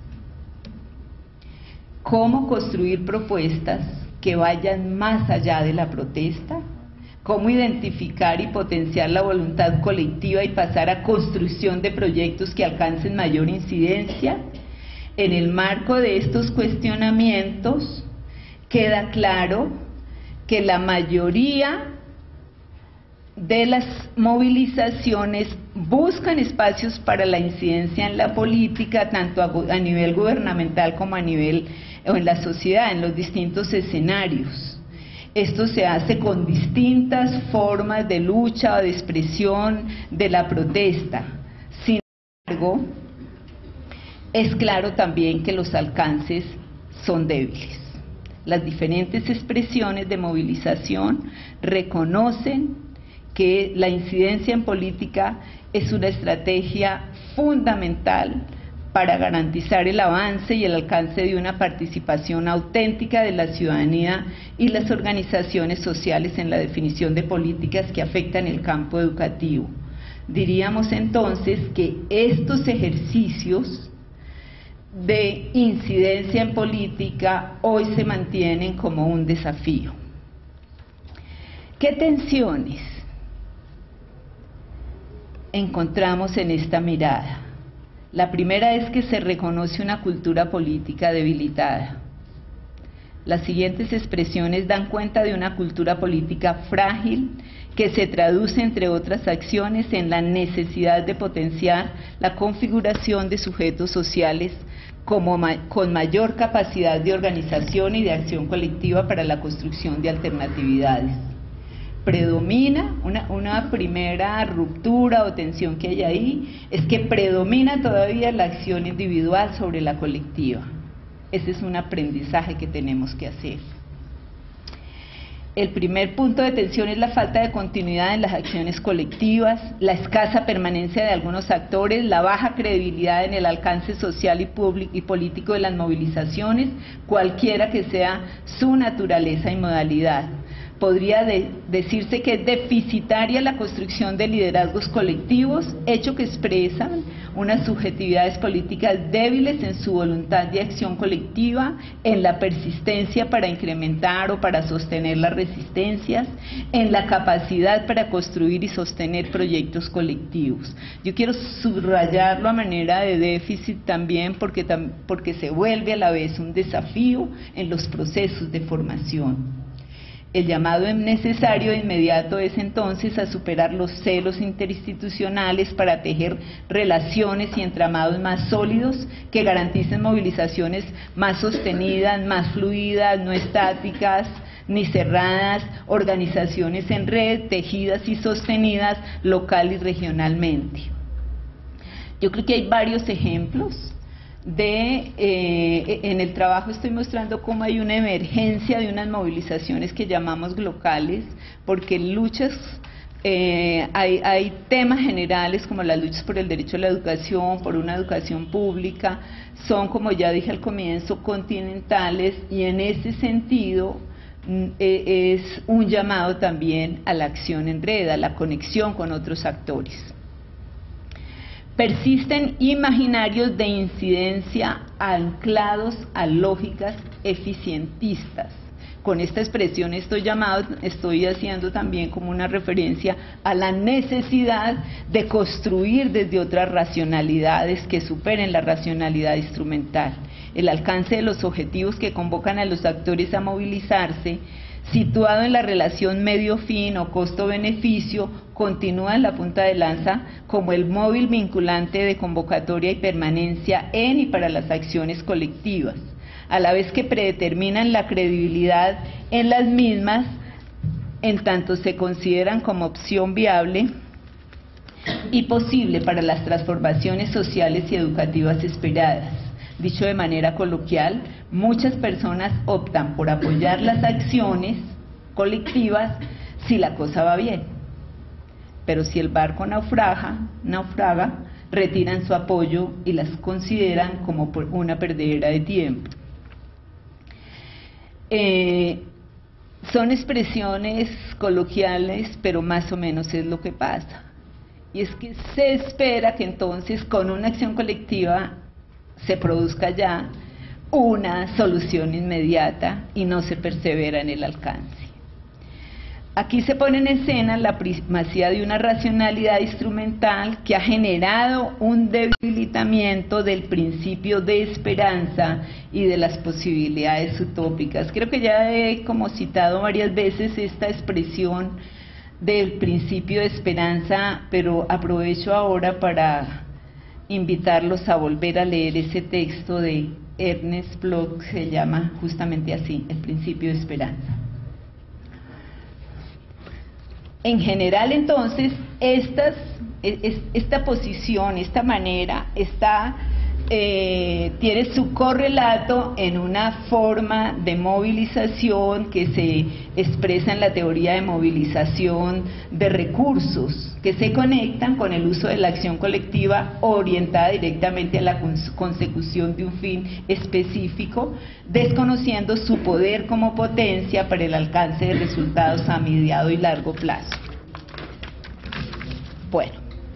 ¿Cómo construir propuestas que vayan más allá de la protesta? ¿Cómo identificar y potenciar la voluntad colectiva y pasar a construcción de proyectos que alcancen mayor incidencia? En el marco de estos cuestionamientos queda claro que la mayoría de las movilizaciones buscan espacios para la incidencia en la política, tanto a nivel gubernamental como a nivel en la sociedad, en los distintos escenarios. Esto se hace con distintas formas de lucha o de expresión de la protesta. Sin embargo, es claro también que los alcances son débiles. Las diferentes expresiones de movilización reconocen que la incidencia en política es una estrategia fundamental para garantizar el avance y el alcance de una participación auténtica de la ciudadanía y las organizaciones sociales en la definición de políticas que afectan el campo educativo. Diríamos entonces que estos ejercicios de incidencia en política hoy se mantienen como un desafío. ¿Qué tensiones encontramos en esta mirada? La primera es que se reconoce una cultura política debilitada. Las siguientes expresiones dan cuenta de una cultura política frágil que se traduce, entre otras acciones, en la necesidad de potenciar la configuración de sujetos sociales con mayor capacidad de organización y de acción colectiva para la construcción de alternatividades. Predomina una primera ruptura o tensión que hay ahí, es que predomina todavía la acción individual sobre la colectiva. Ese es un aprendizaje que tenemos que hacer. El primer punto de tensión es la falta de continuidad en las acciones colectivas, la escasa permanencia de algunos actores, la baja credibilidad en el alcance social y político de las movilizaciones, cualquiera que sea su naturaleza y modalidad. podría decirse que es deficitaria la construcción de liderazgos colectivos, hecho que expresan unas subjetividades políticas débiles en su voluntad de acción colectiva, en la persistencia para incrementar o para sostener las resistencias, en la capacidad para construir y sostener proyectos colectivos. Yo quiero subrayarlo a manera de déficit también porque se vuelve a la vez un desafío en los procesos de formación. El llamado necesario e inmediato es entonces a superar los celos interinstitucionales para tejer relaciones y entramados más sólidos que garanticen movilizaciones más sostenidas, más fluidas, no estáticas ni cerradas, organizaciones en red, tejidas y sostenidas local y regionalmente. Yo creo que hay varios ejemplos en el trabajo estoy mostrando cómo hay una emergencia de unas movilizaciones que llamamos locales, porque luchas, hay temas generales como las luchas por el derecho a la educación, por una educación pública, son, como ya dije al comienzo, continentales, y en ese sentido es un llamado también a la acción en red, a la conexión con otros actores. Persisten imaginarios de incidencia anclados a lógicas eficientistas. Con esta expresión estoy haciendo también como una referencia a la necesidad de construir desde otras racionalidades que superen la racionalidad instrumental. El alcance de los objetivos que convocan a los actores a movilizarse, situado en la relación medio-fin o costo-beneficio, continúa en la punta de lanza como el móvil vinculante de convocatoria y permanencia en y para las acciones colectivas, a la vez que predeterminan la credibilidad en las mismas, en tanto se consideran como opción viable y posible para las transformaciones sociales y educativas esperadas. Dicho de manera coloquial, muchas personas optan por apoyar las acciones colectivas si la cosa va bien, pero si el barco naufraga, retiran su apoyo y las consideran como una perdedera de tiempo. Son expresiones coloquiales, pero más o menos es lo que pasa. Y es que se espera que entonces con una acción colectiva se produzca ya una solución inmediata y no se persevera en el alcance. Aquí se pone en escena la primacía de una racionalidad instrumental que ha generado un debilitamiento del principio de esperanza y de las posibilidades utópicas. Creo que ya he como citado varias veces esta expresión del principio de esperanza, pero aprovecho ahora para invitarlos a volver a leer ese texto de Ernest Bloch, que se llama justamente así, el principio de esperanza. En general, entonces, esta posición, esta manera, tiene su correlato en una forma de movilización que se expresa en la teoría de movilización de recursos, que se conectan con el uso de la acción colectiva orientada directamente a la consecución de un fin específico, desconociendo su poder como potencia para el alcance de resultados a mediano y largo plazo. Bueno,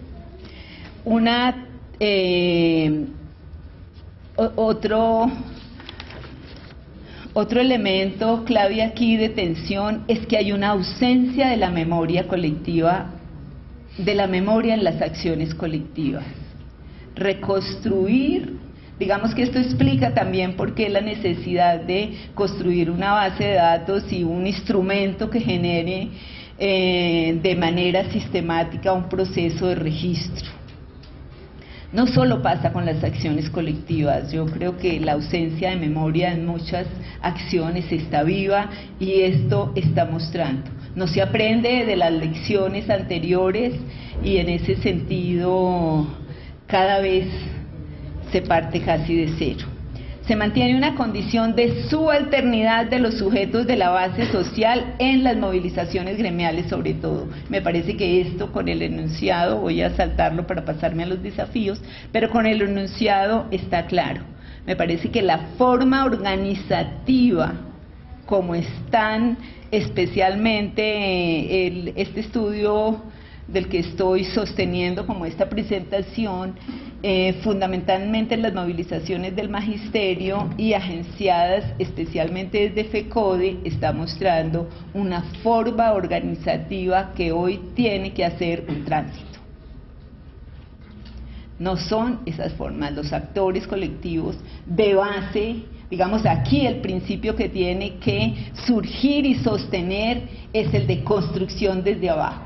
otro elemento clave aquí de tensión es que hay una ausencia de la memoria colectiva, de la memoria en las acciones colectivas. Reconstruir, digamos que esto explica también por qué la necesidad de construir una base de datos y un instrumento que genere de manera sistemática un proceso de registro. No solo pasa con las acciones colectivas, yo creo que la ausencia de memoria en muchas acciones está viva y esto está mostrando. No se aprende de las lecciones anteriores y en ese sentido cada vez se parte casi de cero. Se mantiene una condición de subalternidad de los sujetos de la base social en las movilizaciones gremiales sobre todo. Me parece que esto con el enunciado, voy a saltarlo para pasarme a los desafíos, pero con el enunciado está claro. Me parece que la forma organizativa como están especialmente este estudio del que estoy sosteniendo como esta presentación, fundamentalmente las movilizaciones del magisterio y agenciadas especialmente desde FECODE, está mostrando una forma organizativa que hoy tiene que hacer un tránsito. No son esas formas, los actores colectivos de base, digamos aquí el principio que tiene que surgir y sostener es el de construcción desde abajo,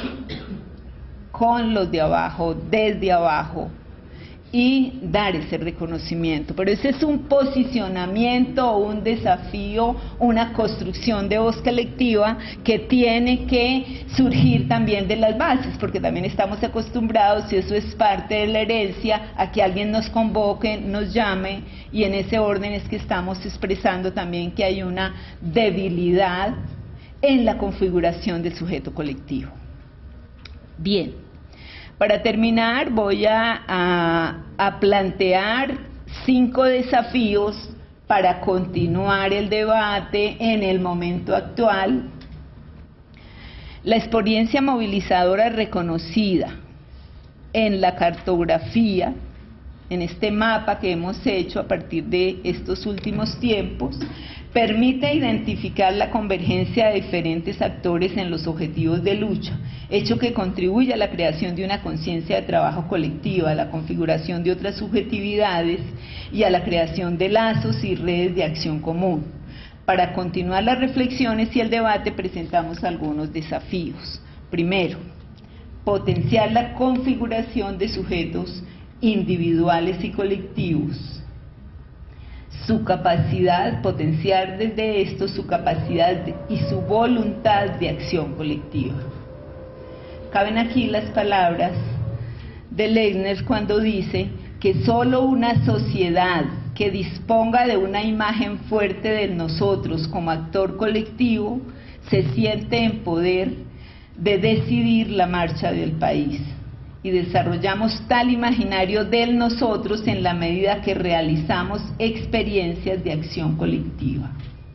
con los de abajo, desde abajo, y dar ese reconocimiento. Pero ese es un posicionamiento, un desafío, una construcción de voz colectiva que tiene que surgir también de las bases, porque también estamos acostumbrados, y eso es parte de la herencia, a que alguien nos convoque, nos llame, y en ese orden es que estamos expresando también que hay una debilidad en la configuración del sujeto colectivo. Bien. Para terminar, voy a plantear 5 desafíos para continuar el debate en el momento actual. La experiencia movilizadora reconocida en la cartografía, en este mapa que hemos hecho a partir de estos últimos tiempos, permite identificar la convergencia de diferentes actores en los objetivos de lucha, hecho que contribuye a la creación de una conciencia de trabajo colectiva, a la configuración de otras subjetividades y a la creación de lazos y redes de acción común. Para continuar las reflexiones y el debate presentamos algunos desafíos. Primero, potenciar la configuración de sujetos individuales y colectivos. Su capacidad, potenciar desde esto su capacidad y su voluntad de acción colectiva. Caben aquí las palabras de Leibniz cuando dice que solo una sociedad que disponga de una imagen fuerte de nosotros como actor colectivo se siente en poder de decidir la marcha del país. Y desarrollamos tal imaginario del nosotros en la medida que realizamos experiencias de acción colectiva.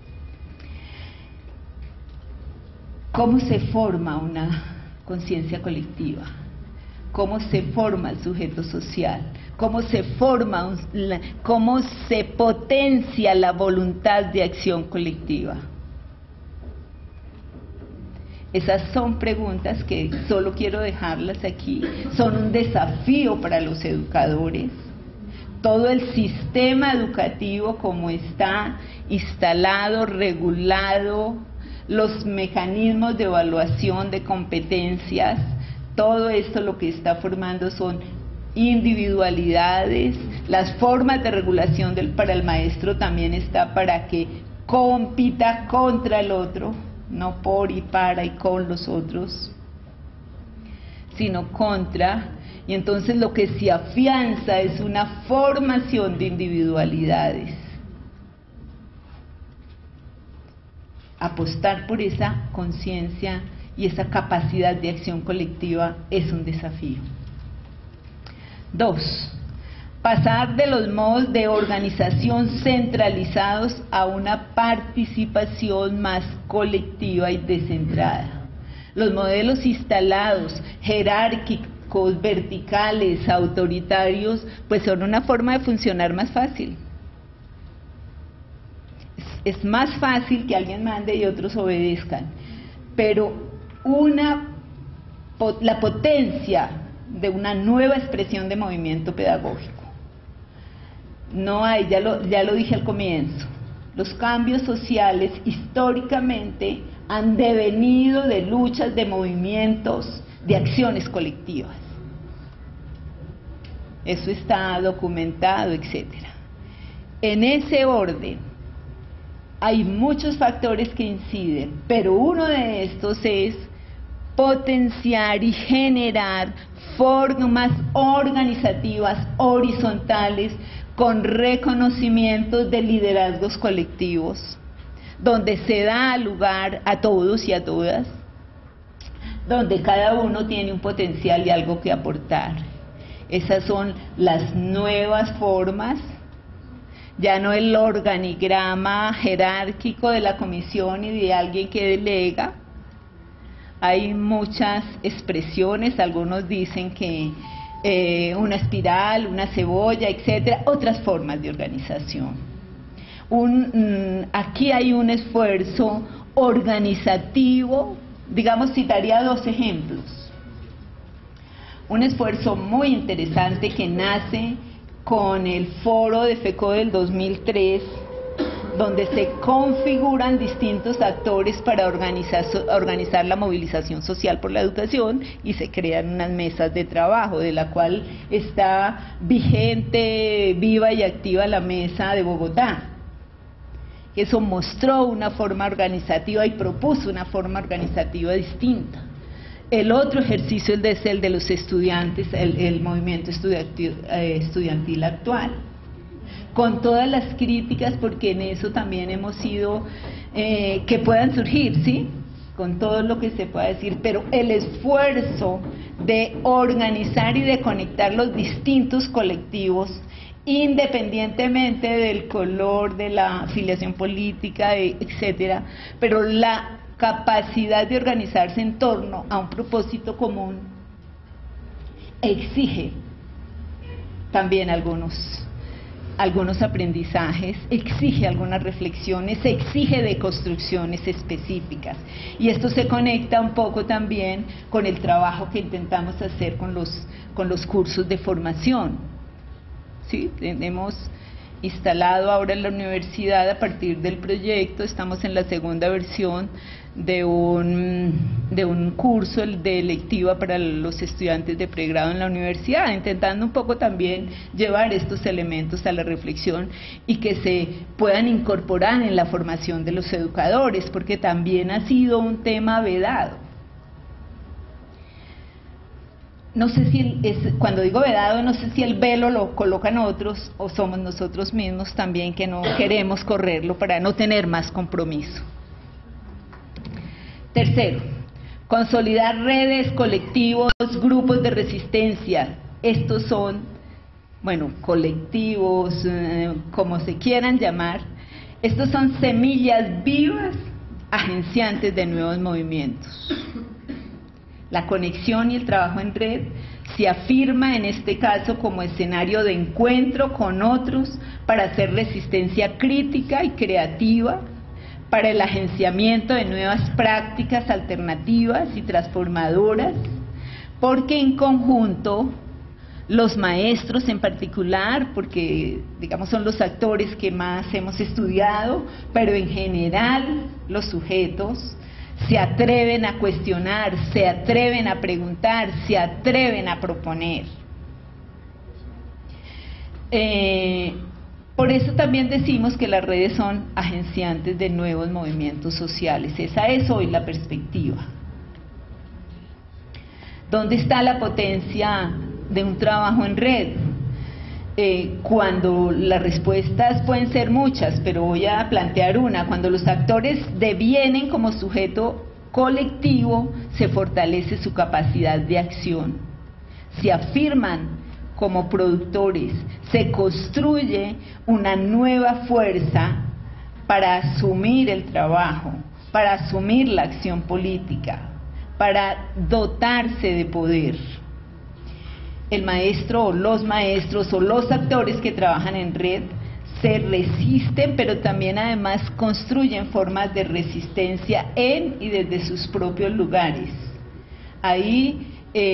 ¿Cómo se forma una conciencia colectiva? ¿Cómo se forma el sujeto social? ¿Cómo se forma, cómo se potencia la voluntad de acción colectiva? Esas son preguntas que solo quiero dejarlas aquí, son un desafío para los educadores. Todo el sistema educativo como está instalado, regulado, los mecanismos de evaluación de competencias, todo esto lo que está formando son individualidades, las formas de regulación para el maestro también está para que compita contra el otro, no por y para y con los otros, sino contra, y entonces lo que se afianza es una formación de individualidades. Apostar por esa conciencia y esa capacidad de acción colectiva es un desafío. 2. Pasar de los modos de organización centralizados a una participación más colectiva y descentrada. Los modelos instalados, jerárquicos, verticales, autoritarios, pues son una forma de funcionar más fácil. Es más fácil que alguien mande y otros obedezcan, pero la potencia de una nueva expresión de movimiento pedagógico. No hay, ya lo dije al comienzo, los cambios sociales históricamente han devenido de luchas, de movimientos, de acciones colectivas. Eso está documentado, etc. En ese orden hay muchos factores que inciden, pero uno de estos es potenciar y generar formas organizativas horizontales con reconocimientos de liderazgos colectivos, donde se da lugar a todos y a todas, donde cada uno tiene un potencial y algo que aportar. Esas son las nuevas formas ya no el organigrama jerárquico de la comisión y de alguien que delega. Hay muchas expresiones, algunos dicen que una espiral, una cebolla, etcétera, otras formas de organización. Aquí hay un esfuerzo organizativo, digamos, citaría dos ejemplos. Un esfuerzo muy interesante que nace con el foro de FECO del 2003, donde se configuran distintos actores para organizar la movilización social por la educación, y se crean unas mesas de trabajo, de la cual está vigente, viva y activa la mesa de Bogotá. Eso mostró una forma organizativa y propuso una forma organizativa distinta. El otro ejercicio es el de los estudiantes, el movimiento estudiantil actual, con todas las críticas, porque en eso también hemos sido, que puedan surgir, ¿sí?, con todo lo que se pueda decir, pero el esfuerzo de organizar y de conectar los distintos colectivos, independientemente del color, de la afiliación política, etcétera, pero la capacidad de organizarse en torno a un propósito común exige también algunos aprendizajes, exige algunas reflexiones, exige deconstrucciones específicas, y esto se conecta un poco también con el trabajo que intentamos hacer con los cursos de formación. ¿Sí? Hemos instalado ahora en la universidad, a partir del proyecto, estamos en la segunda versión de un curso de electiva para los estudiantes de pregrado en la universidad, intentando un poco también llevar estos elementos a la reflexión y que se puedan incorporar en la formación de los educadores, porque también ha sido un tema vedado. No sé si cuando digo vedado, no sé si el velo lo colocan otros o somos nosotros mismos también, que no queremos correrlo para no tener más compromiso. Tercero, consolidar redes, colectivos, grupos de resistencia. Estos son, bueno, colectivos, como se quieran llamar. Estos son semillas vivas, agenciantes de nuevos movimientos. La conexión y el trabajo en red se afirma en este caso como escenario de encuentro con otros para hacer resistencia crítica y creativa, para el agenciamiento de nuevas prácticas alternativas y transformadoras, porque en conjunto los maestros en particular, porque digamos son los actores que más hemos estudiado, pero en general los sujetos, se atreven a cuestionar, se atreven a preguntar, se atreven a proponer. Por eso también decimos que las redes son agenciantes de nuevos movimientos sociales. Esa es hoy la perspectiva. ¿Dónde está la potencia de un trabajo en red? Cuando las respuestas pueden ser muchas, pero voy a plantear una. Cuando los actores devienen como sujeto colectivo, se fortalece su capacidad de acción, se afirman como productores, se construye una nueva fuerza para asumir el trabajo, para asumir la acción política, para dotarse de poder. El maestro o los actores que trabajan en red se resisten, pero también además construyen formas de resistencia en y desde sus propios lugares. Ahí,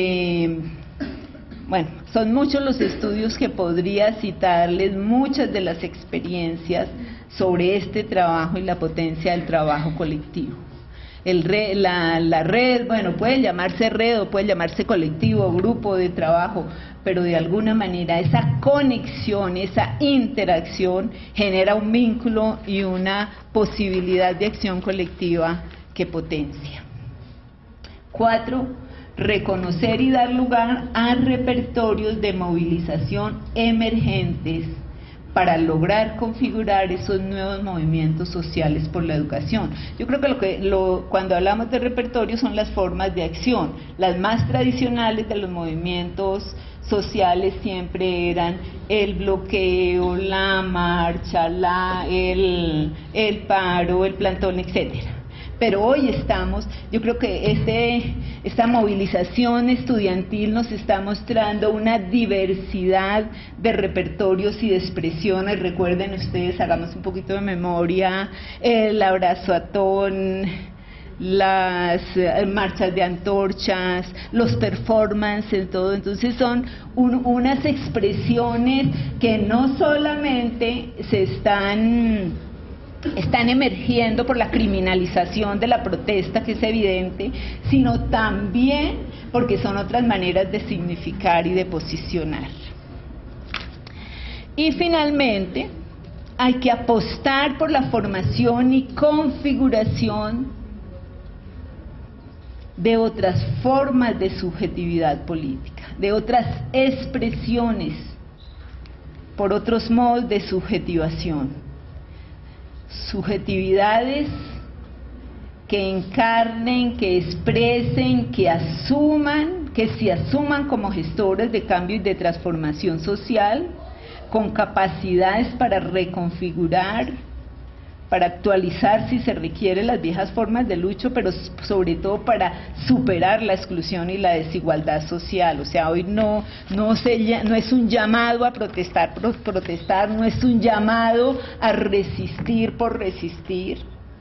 bueno, son muchos los estudios que podría citarles, muchas de las experiencias sobre este trabajo y la potencia del trabajo colectivo. La red, bueno, puede llamarse red o puede llamarse colectivo, grupo de trabajo, pero de alguna manera esa conexión, esa interacción genera un vínculo y una posibilidad de acción colectiva que potencia. 4, reconocer y dar lugar a repertorios de movilización emergentes para lograr configurar esos nuevos movimientos sociales por la educación. Yo creo que cuando hablamos de repertorio son las formas de acción, las más tradicionales de los movimientos sociales siempre eran el bloqueo, la marcha, el paro, el plantón, etcétera. Pero hoy estamos, yo creo que esta movilización estudiantil nos está mostrando una diversidad de repertorios y de expresiones. Recuerden ustedes, hagamos un poquito de memoria, el abrazatón, las marchas de antorchas, los performances, todo. Entonces son unas expresiones que no solamente están emergiendo por la criminalización de la protesta, que es evidente, sino también porque son otras maneras de significar y de posicionar. Y finalmente, hay que apostar por la formación y configuración de otras formas de subjetividad política, de otras expresiones, por otros modos de subjetivación. Subjetividades que encarnen, que expresen, que se asuman como gestores de cambio y de transformación social, con capacidades para reconfigurar, para actualizar si se requiere las viejas formas de lucha, pero sobre todo para superar la exclusión y la desigualdad social. O sea, hoy no es un llamado a protestar por protestar, no es un llamado a resistir por resistir,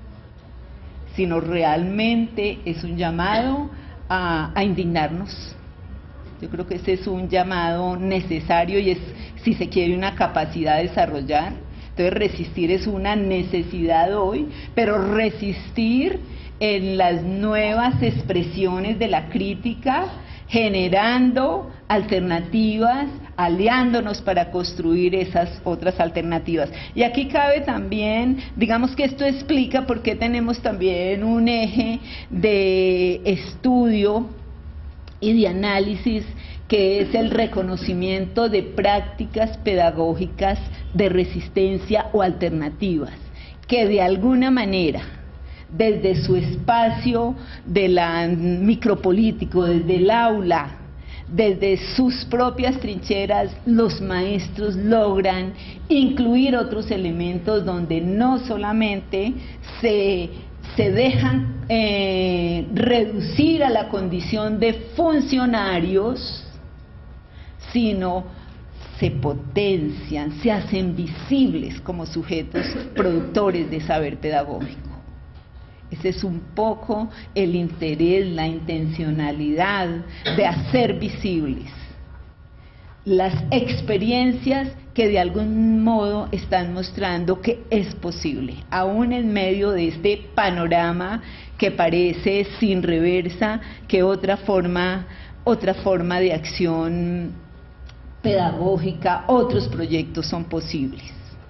sino realmente es un llamado a indignarnos. Yo creo que ese es un llamado necesario y es, si se quiere, una capacidad a desarrollar. Entonces resistir es una necesidad hoy, pero resistir en las nuevas expresiones de la crítica, generando alternativas, aliándonos para construir esas otras alternativas. Y aquí cabe también, digamos que esto explica por qué tenemos también un eje de estudio y de análisis, que es el reconocimiento de prácticas pedagógicas de resistencia o alternativas, que de alguna manera, desde su espacio de la micropolítico, desde el aula, desde sus propias trincheras, los maestros logran incluir otros elementos donde no solamente se dejan reducir a la condición de funcionarios, sino se potencian, se hacen visibles como sujetos productores de saber pedagógico. Ese es un poco el interés, la intencionalidad de hacer visibles las experiencias que de algún modo están mostrando que es posible, aún en medio de este panorama que parece sin reversa, que otra forma de acción pedagógica, otros proyectos son posibles.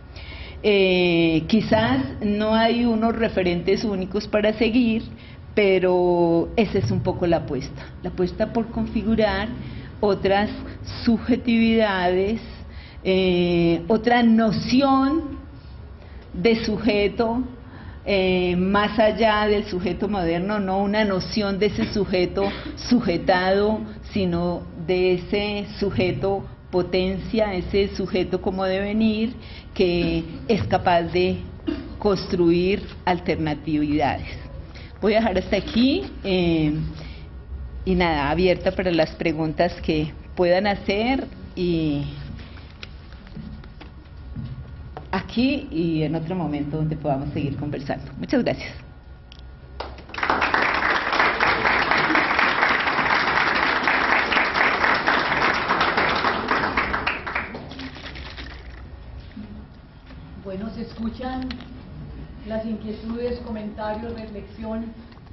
Quizás no hay unos referentes únicos para seguir, pero esa es un poco la apuesta por configurar otras subjetividades, otra noción de sujeto, más allá del sujeto moderno, no una noción de ese sujeto sujetado, sino de ese sujeto potencia, ese sujeto como devenir, que es capaz de construir alternatividades. Voy a dejar hasta aquí y nada, abierta para las preguntas que puedan hacer, y aquí y en otro momento donde podamos seguir conversando. Muchas gracias. Bueno, se escuchan las inquietudes, comentarios, reflexiones.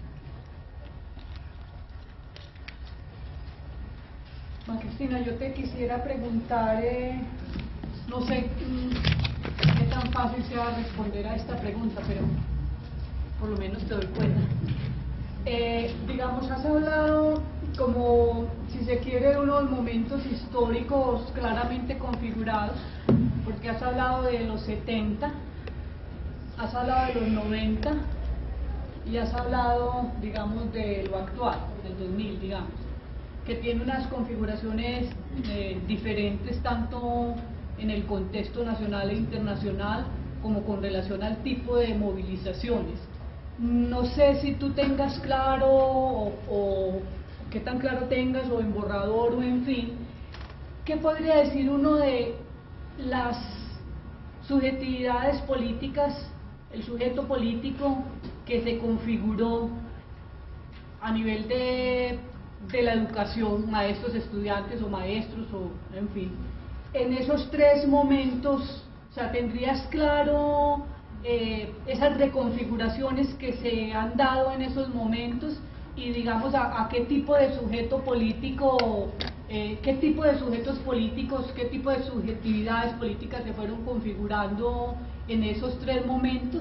Cristina, yo te quisiera preguntar, no sé qué tan fácil sea responder a esta pregunta, pero por lo menos te doy cuenta. Digamos, has hablado, como si se quiere, de unos momentos históricos claramente configurados, porque has hablado de los 70, has hablado de los 90 y has hablado, digamos, de lo actual, del 2000, digamos. que tiene unas configuraciones diferentes tanto en el contexto nacional e internacional como con relación al tipo de movilizaciones. No sé si tú tengas claro o qué tan claro tengas o en borrador o en fin, ¿qué podría decir uno de las subjetividades políticas, el sujeto político que se configuró a nivel de la educación, maestros, estudiantes o maestros o en fin, en esos tres momentos? O sea, ¿tendrías claro esas reconfiguraciones que se han dado en esos momentos y digamos a qué tipo de sujeto político, qué tipo de sujetos políticos, qué tipo de subjetividades políticas se fueron configurando en esos tres momentos?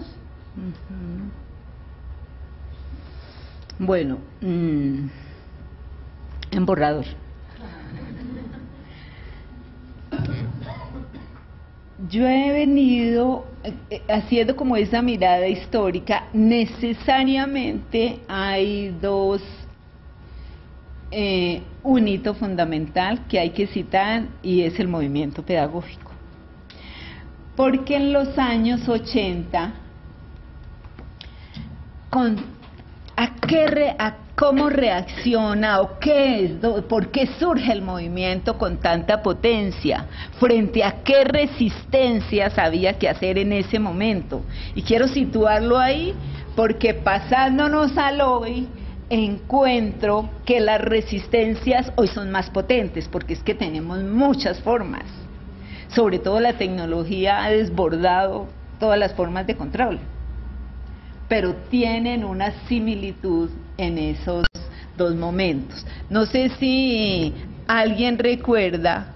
Bueno, en borrador. Yo he venido haciendo como esa mirada histórica. Necesariamente hay un hito fundamental que hay que citar, y es el movimiento pedagógico. Porque en los años 80, ¿cómo reacciona o por qué surge el movimiento con tanta potencia? ¿Frente a qué resistencias había que hacer en ese momento? Y quiero situarlo ahí porque, pasándonos al hoy, encuentro que las resistencias hoy son más potentes, porque es que tenemos muchas formas. Sobre todo la tecnología ha desbordado todas las formas de control, pero tienen una similitud en esos dos momentos. No sé si alguien recuerda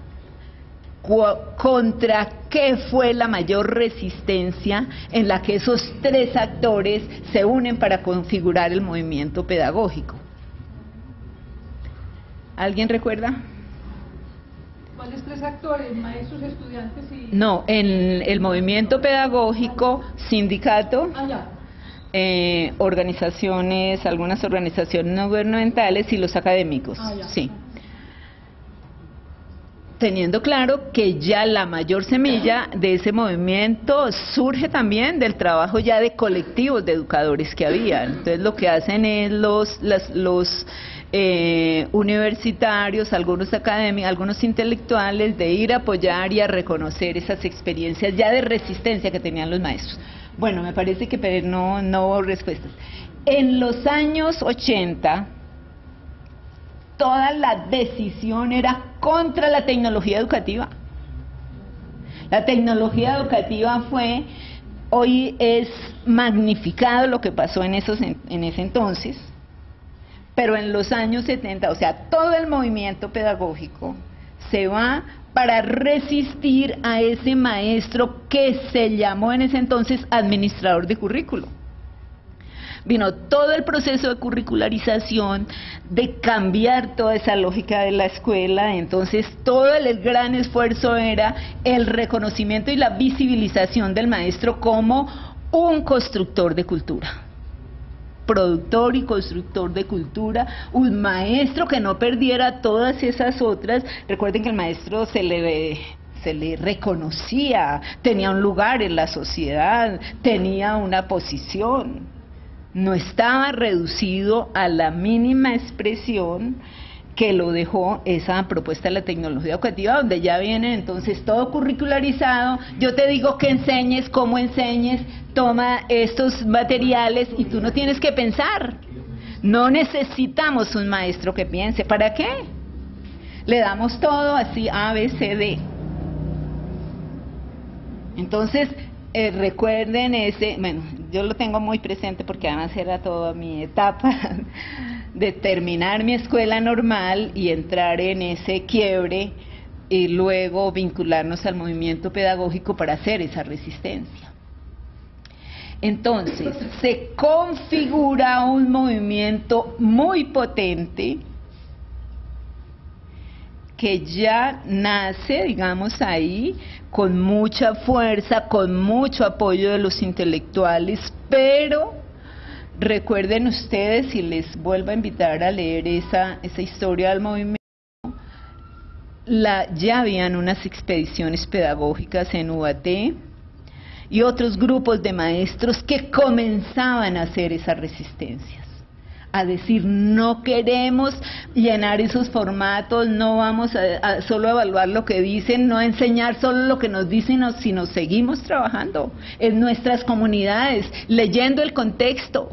contra qué fue la mayor resistencia en la que esos tres actores se unen para configurar el movimiento pedagógico. ¿Alguien recuerda? ¿Cuáles tres actores? ¿Maestros, estudiantes y...? No, en el movimiento pedagógico, sindicato, organizaciones, algunas organizaciones no gubernamentales y los académicos. Sí. Teniendo claro que ya la mayor semilla de ese movimiento surge también del trabajo ya de colectivos de educadores que había. Entonces lo que hacen es los universitarios, algunos académicos, algunos intelectuales, de ir a apoyar y a reconocer esas experiencias ya de resistencia que tenían los maestros. Bueno, me parece que no hubo respuestas. En los años 80, toda la decisión era contra la tecnología educativa. La tecnología educativa hoy es magnificado lo que pasó en ese entonces, pero en los años 70, o sea, todo el movimiento pedagógico se va para resistir a ese maestro que se llamó en ese entonces administrador de currículo. Vino todo el proceso de curricularización, de cambiar toda esa lógica de la escuela. Entonces todo el gran esfuerzo era el reconocimiento y la visibilización del maestro como un constructor de cultura, productor y constructor de cultura, un maestro que no perdiera todas esas otras. Recuerden que el maestro se le reconocía, tenía un lugar en la sociedad, tenía una posición, no estaba reducido a la mínima expresión que lo dejó esa propuesta de la tecnología educativa, donde ya viene entonces todo curricularizado. Yo te digo que enseñes, cómo enseñes, toma estos materiales y tú no tienes que pensar. No necesitamos un maestro que piense. ¿Para qué? Le damos todo así, A, B, C, D. Entonces, recuerden bueno, yo lo tengo muy presente porque además era toda mi etapa de terminar mi escuela normal y entrar en ese quiebre y luego vincularnos al movimiento pedagógico para hacer esa resistencia. Entonces, se configura un movimiento muy potente que ya nace, digamos, ahí, con mucha fuerza, con mucho apoyo de los intelectuales, pero recuerden ustedes, y les vuelvo a invitar a leer esa historia del movimiento, ya habían unas expediciones pedagógicas en UAT y otros grupos de maestros que comenzaban a hacer esas resistencias, a decir no queremos llenar esos formatos, no vamos a solo evaluar lo que dicen, no enseñar solo lo que nos dicen, sino seguimos trabajando en nuestras comunidades, leyendo el contexto.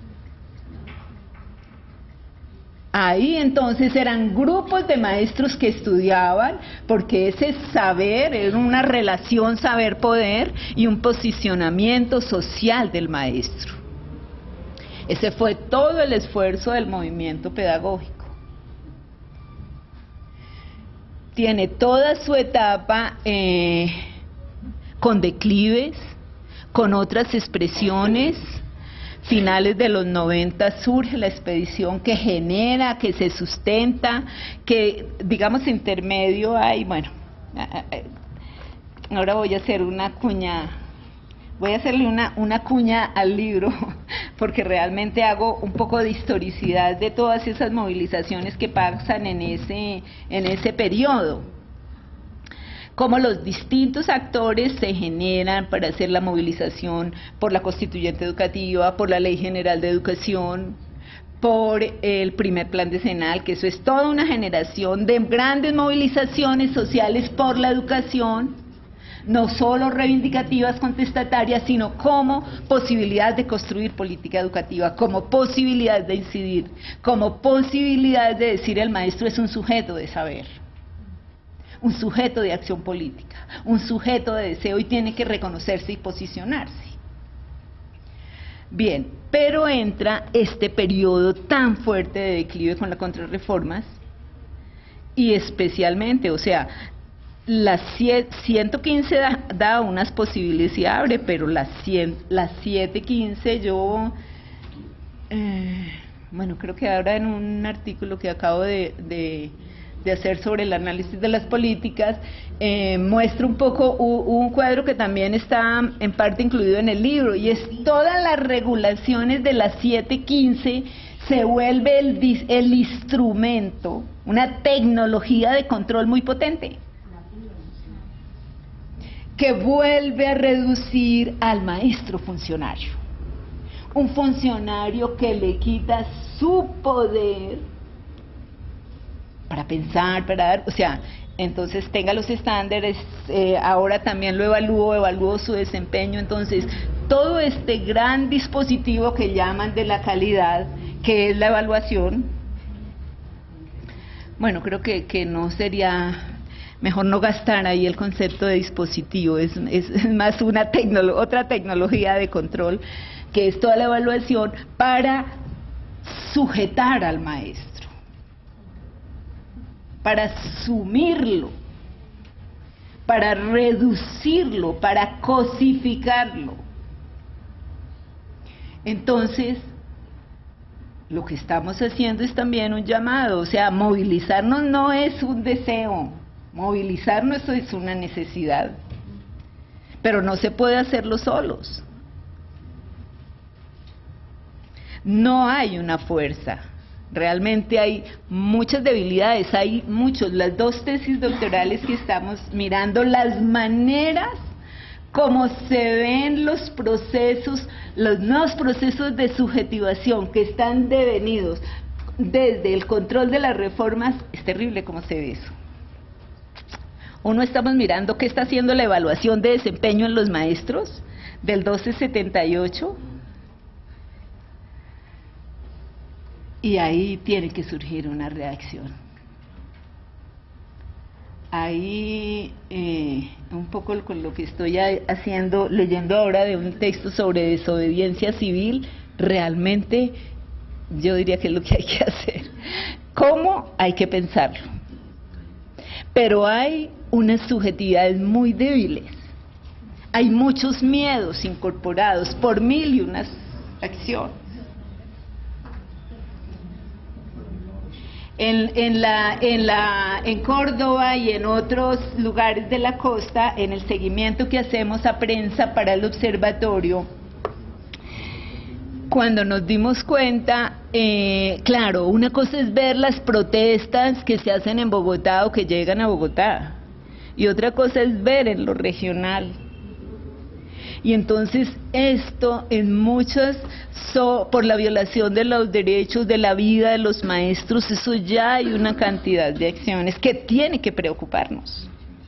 Ahí entonces eran grupos de maestros que estudiaban, porque ese saber era una relación saber-poder y un posicionamiento social del maestro. Ese fue todo el esfuerzo del movimiento pedagógico. Tiene toda su etapa con declives, con otras expresiones. Finales de los 90 surge la expedición que genera, que se sustenta, que digamos intermedio hay, bueno, ahora voy a hacer una cuña, voy a hacerle una cuña al libro, porque realmente hago un poco de historicidad de todas esas movilizaciones que pasan en ese periodo. Cómo los distintos actores se generan para hacer la movilización por la Constituyente Educativa, por la Ley General de Educación, por el primer plan decenal, que eso es toda una generación de grandes movilizaciones sociales por la educación, no solo reivindicativas, contestatarias, sino como posibilidad de construir política educativa, como posibilidad de incidir, como posibilidad de decir el maestro es un sujeto de saber, un sujeto de acción política, un sujeto de deseo y tiene que reconocerse y posicionarse. Bien, pero entra este periodo tan fuerte de declive con las contrarreformas y especialmente, o sea, las 115 da unas posibilidades y abre, pero las 715 yo, bueno, creo que ahora en un artículo que acabo de hacer sobre el análisis de las políticas, muestra un poco un cuadro que también está en parte incluido en el libro, y es todas las regulaciones de las 715 se vuelve el instrumento, una tecnología de control muy potente, que vuelve a reducir al maestro funcionario, un funcionario que le quita su poder para pensar, para dar, o sea, entonces tenga los estándares, ahora también lo evalúo su desempeño, entonces todo este gran dispositivo que llaman de la calidad, que es la evaluación, bueno, creo que no sería, mejor no gastar ahí el concepto de dispositivo, es más otra tecnología de control, que es toda la evaluación para sujetar al maestro, para sumirlo, para reducirlo, para cosificarlo. Entonces, lo que estamos haciendo es también un llamado, o sea, movilizarnos no es un deseo, movilizarnos es una necesidad, pero no se puede hacerlo solos. No hay una fuerza. Realmente hay muchas debilidades, las dos tesis doctorales que estamos mirando, las maneras como se ven los procesos, los nuevos procesos de subjetivación que están devenidos desde el control de las reformas, es terrible cómo se ve eso. Estamos mirando qué está haciendo la evaluación de desempeño en los maestros del 1278, y ahí tiene que surgir una reacción. Ahí, un poco con lo que estoy haciendo, leyendo ahora de un texto sobre desobediencia civil, realmente yo diría que es lo que hay que hacer. ¿Cómo? Hay que pensarlo. Pero hay unas subjetividades muy débiles. Hay muchos miedos incorporados por mil y unas acciones. En Córdoba y en otros lugares de la costa, en el seguimiento que hacemos a prensa para el observatorio, cuando nos dimos cuenta, claro, una cosa es ver las protestas que se hacen en Bogotá o que llegan a Bogotá, y otra cosa es ver en lo regional. Y entonces esto en muchas, por la violación de los derechos de la vida de los maestros, eso ya hay una cantidad de acciones que tiene que preocuparnos.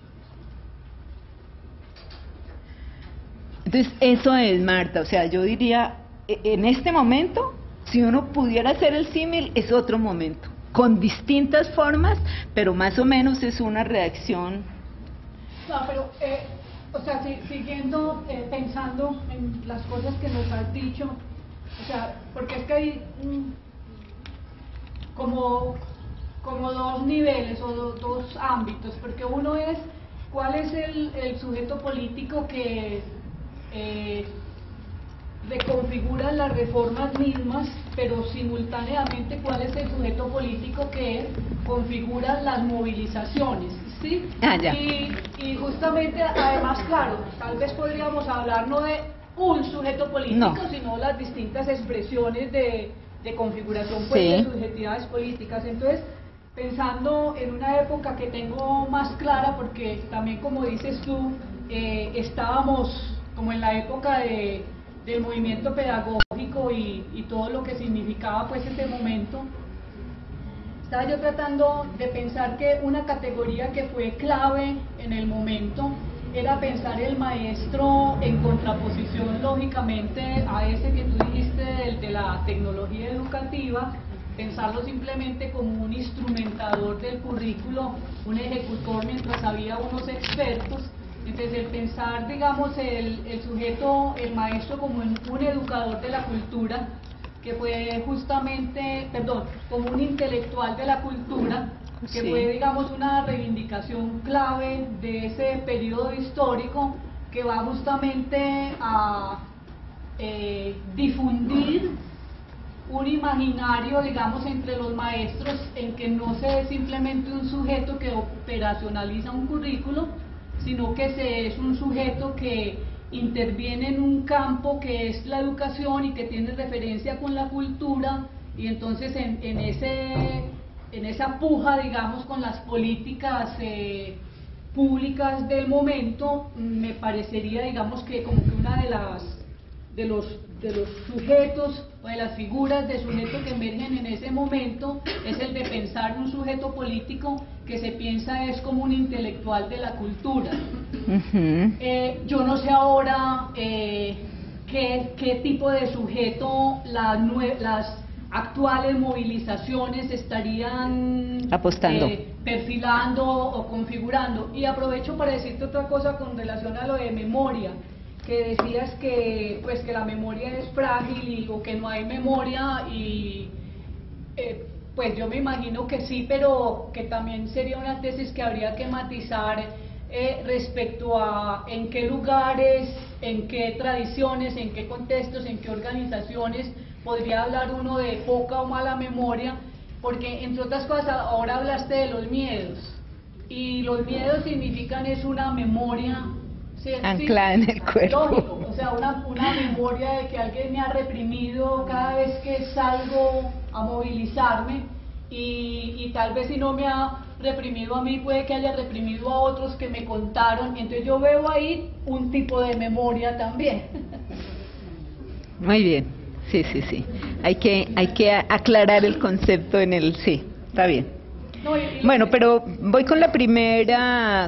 Entonces eso es, Marta, o sea, yo diría, en este momento, si uno pudiera hacer el símil, es otro momento, con distintas formas, pero más o menos es una reacción. No, pero, o sea, siguiendo, pensando en las cosas que nos has dicho, o sea, porque es que hay como dos niveles o dos ámbitos, porque uno es, ¿cuál es el sujeto político que reconfigura las reformas mismas, pero simultáneamente cuál es el sujeto político que configura las movilizaciones, ¿sí? Ya. Y justamente, además, claro, tal vez podríamos hablar no de un sujeto político, no, sino las distintas expresiones de configuración, pues, sí, de subjetividades políticas. Entonces, pensando en una época que tengo más clara, porque también, como dices tú, estábamos como en la época del movimiento pedagógico y todo lo que significaba pues ese momento, estaba yo tratando de pensar que una categoría que fue clave en el momento era pensar el maestro en contraposición lógicamente a ese que tú dijiste de la tecnología educativa, pensarlo simplemente como un instrumentador del currículo, un ejecutor mientras había unos expertos. Entonces, el pensar, digamos, el sujeto, el maestro como un educador de la cultura, que fue justamente, como un intelectual de la cultura, que sí, fue, digamos, una reivindicación clave de ese periodo histórico, que va justamente a difundir un imaginario, digamos, entre los maestros, en que no se es simplemente un sujeto que operacionaliza un currículo, sino que es un sujeto que interviene en un campo que es la educación y que tiene referencia con la cultura, y entonces en esa puja, digamos, con las políticas públicas del momento, me parecería, digamos, que como que una de los sujetos o de las figuras de sujeto que emergen en ese momento es el de pensar un sujeto político que se piensa es como un intelectual de la cultura. Yo no sé ahora qué tipo de sujeto las actuales movilizaciones estarían apostando, perfilando o configurando. Y aprovecho para decirte otra cosa con relación a lo de memoria, que decías que pues que la memoria es frágil o que no hay memoria, y pues yo me imagino que sí, pero que también sería una tesis que habría que matizar respecto a en qué lugares, en qué tradiciones, en qué contextos, en qué organizaciones podría hablar uno de poca o mala memoria, porque entre otras cosas ahora hablaste de los miedos, y los miedos significan es una memoria anclada en el cuerpo. Lógico, o sea, una memoria de que alguien me ha reprimido cada vez que salgo a movilizarme, y tal vez si no me ha reprimido a mí, puede que haya reprimido a otros que me contaron, entonces yo veo ahí un tipo de memoria también. Muy bien, sí. Hay que aclarar el concepto en el sí, está bien. No, Bueno, pero voy con la primera.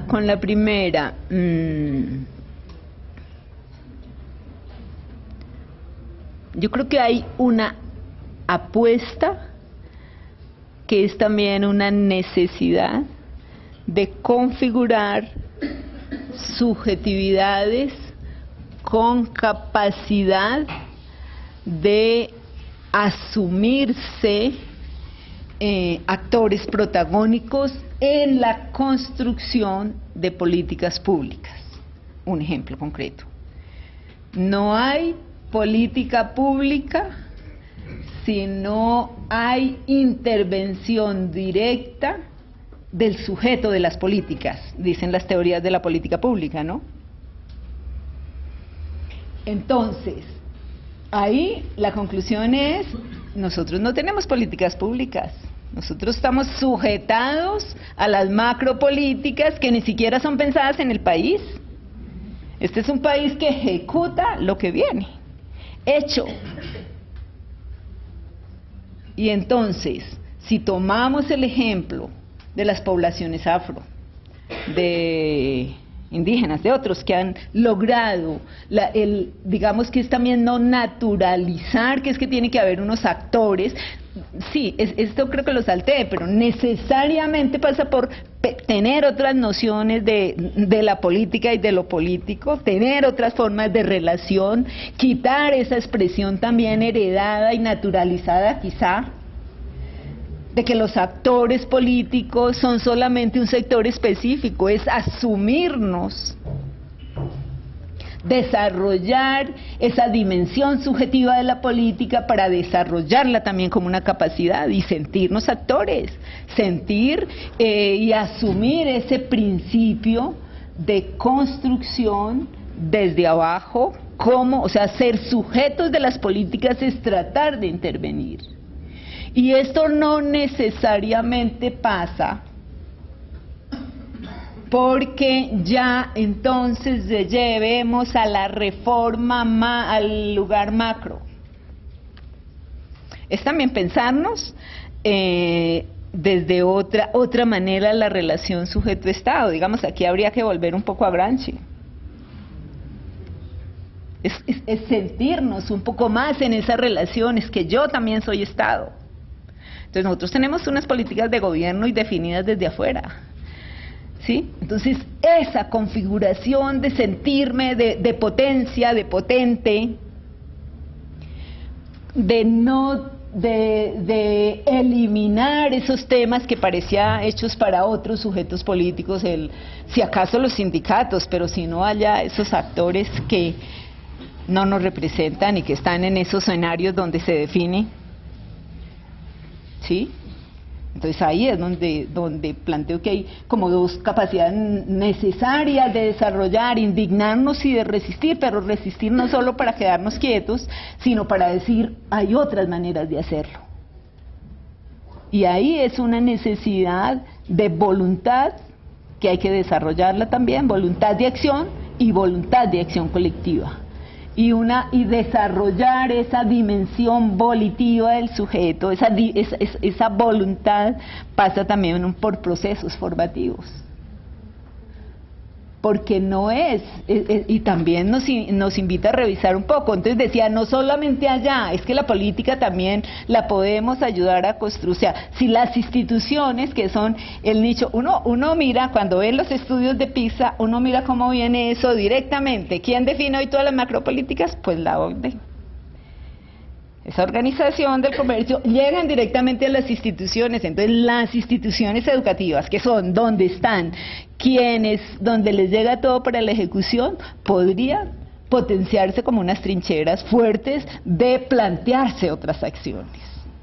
Yo creo que hay una apuesta que es también una necesidad de configurar subjetividades con capacidad de asumirse actores protagónicos en la construcción de políticas públicas. Un ejemplo concreto: no hay política pública si no hay intervención directa del sujeto de las políticas, dicen las teorías de la política pública, ¿no? Entonces, ahí la conclusión es, nosotros no tenemos políticas públicas. Nosotros estamos sujetados a las macropolíticas que ni siquiera son pensadas en el país. Este es un país que ejecuta lo que viene, hecho. Y entonces, si tomamos el ejemplo de las poblaciones afro, de indígenas, de otros que han logrado, digamos que es también no naturalizar, que es que tiene que haber unos actores. Sí, esto creo que lo salté, pero necesariamente pasa por tener otras nociones de la política y de lo político, tener otras formas de relación, quitar esa expresión también heredada y naturalizada quizá, de que los actores políticos son solamente un sector específico, es asumirnos, desarrollar esa dimensión subjetiva de la política para desarrollarla también como una capacidad y sentirnos actores, sentir y asumir ese principio de construcción desde abajo, o sea, ser sujetos de las políticas es tratar de intervenir. Y esto no necesariamente pasa porque ya entonces llevemos a la reforma al lugar macro. Es también pensarnos desde otra manera la relación sujeto-estado. Digamos, aquí habría que volver un poco a Gramsci. Es sentirnos un poco más en esas relaciones, que yo también soy Estado. Entonces nosotros tenemos unas políticas de gobierno y definidas desde afuera, ¿sí? Entonces esa configuración de sentirme de potencia, de potente, de eliminar esos temas que parecía hechos para otros sujetos políticos, si acaso los sindicatos, pero si no haya esos actores que no nos representan y que están en esos escenarios donde se define. ¿Sí? Entonces ahí es donde planteo que hay como dos capacidades necesarias de desarrollar, indignarnos y de resistir, pero resistir no solo para quedarnos quietos, sino para decir, hay otras maneras de hacerlo. Y ahí es una necesidad de voluntad que hay que desarrollarla también, voluntad de acción y voluntad de acción colectiva. Y desarrollar esa dimensión volitiva del sujeto, esa voluntad pasa también por procesos formativos. Porque no y también nos invita a revisar un poco. Entonces decía, no solamente allá, es que la política también la podemos ayudar a construir. O sea, si las instituciones que son el nicho, uno mira, cuando ve los estudios de PISA, uno mira cómo viene eso directamente. ¿Quién define hoy todas las macropolíticas? Pues la OCDE. Esa organización del comercio, llegan directamente a las instituciones. Entonces las instituciones educativas, que son donde están donde les llega todo para la ejecución, podrían potenciarse como unas trincheras fuertes de plantearse otras acciones.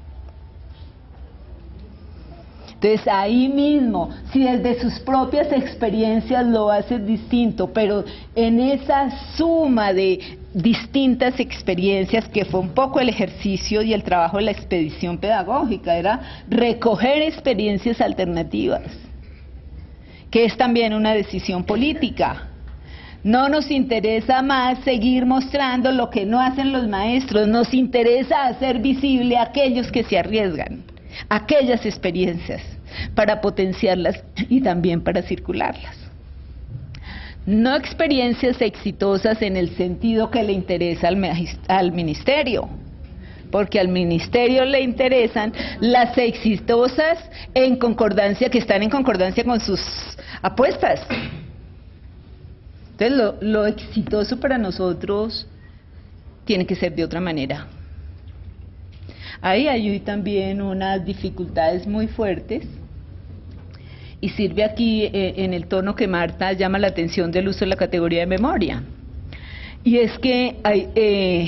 Entonces ahí mismo, si desde sus propias experiencias lo haces distinto, pero en esa suma de distintas experiencias, que fue un poco el ejercicio y el trabajo de la expedición pedagógica, era recoger experiencias alternativas, que es también una decisión política. No nos interesa más seguir mostrando lo que no hacen los maestros, nos interesa hacer visible a aquellos que se arriesgan, aquellas experiencias, para potenciarlas y también para circularlas. No experiencias exitosas en el sentido que le interesa al ministerio, porque al ministerio le interesan las exitosas en concordancia, que están en concordancia con sus apuestas. Entonces lo exitoso para nosotros tiene que ser de otra manera. Ahí hay también unas dificultades muy fuertes, y sirve aquí en el tono que Marta llama la atención del uso de la categoría de memoria. Y es que hay,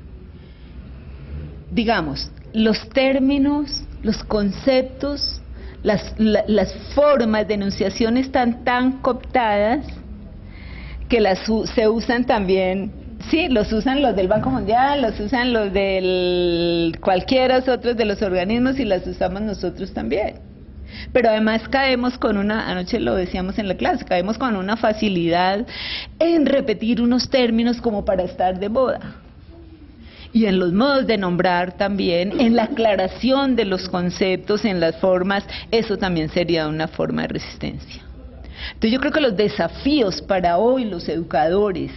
digamos, los términos, los conceptos, las formas de enunciación están tan cooptadas que se usan también Sí, los usan los del Banco Mundial, los usan los del cualquiera otros de los organismos y las usamos nosotros también. Pero además caemos con anoche lo decíamos en la clase, caemos con una facilidad en repetir unos términos como para estar de moda. Y en los modos de nombrar también, en la aclaración de los conceptos, en las formas, eso también sería una forma de resistencia. Entonces yo creo que los desafíos para hoy los educadores,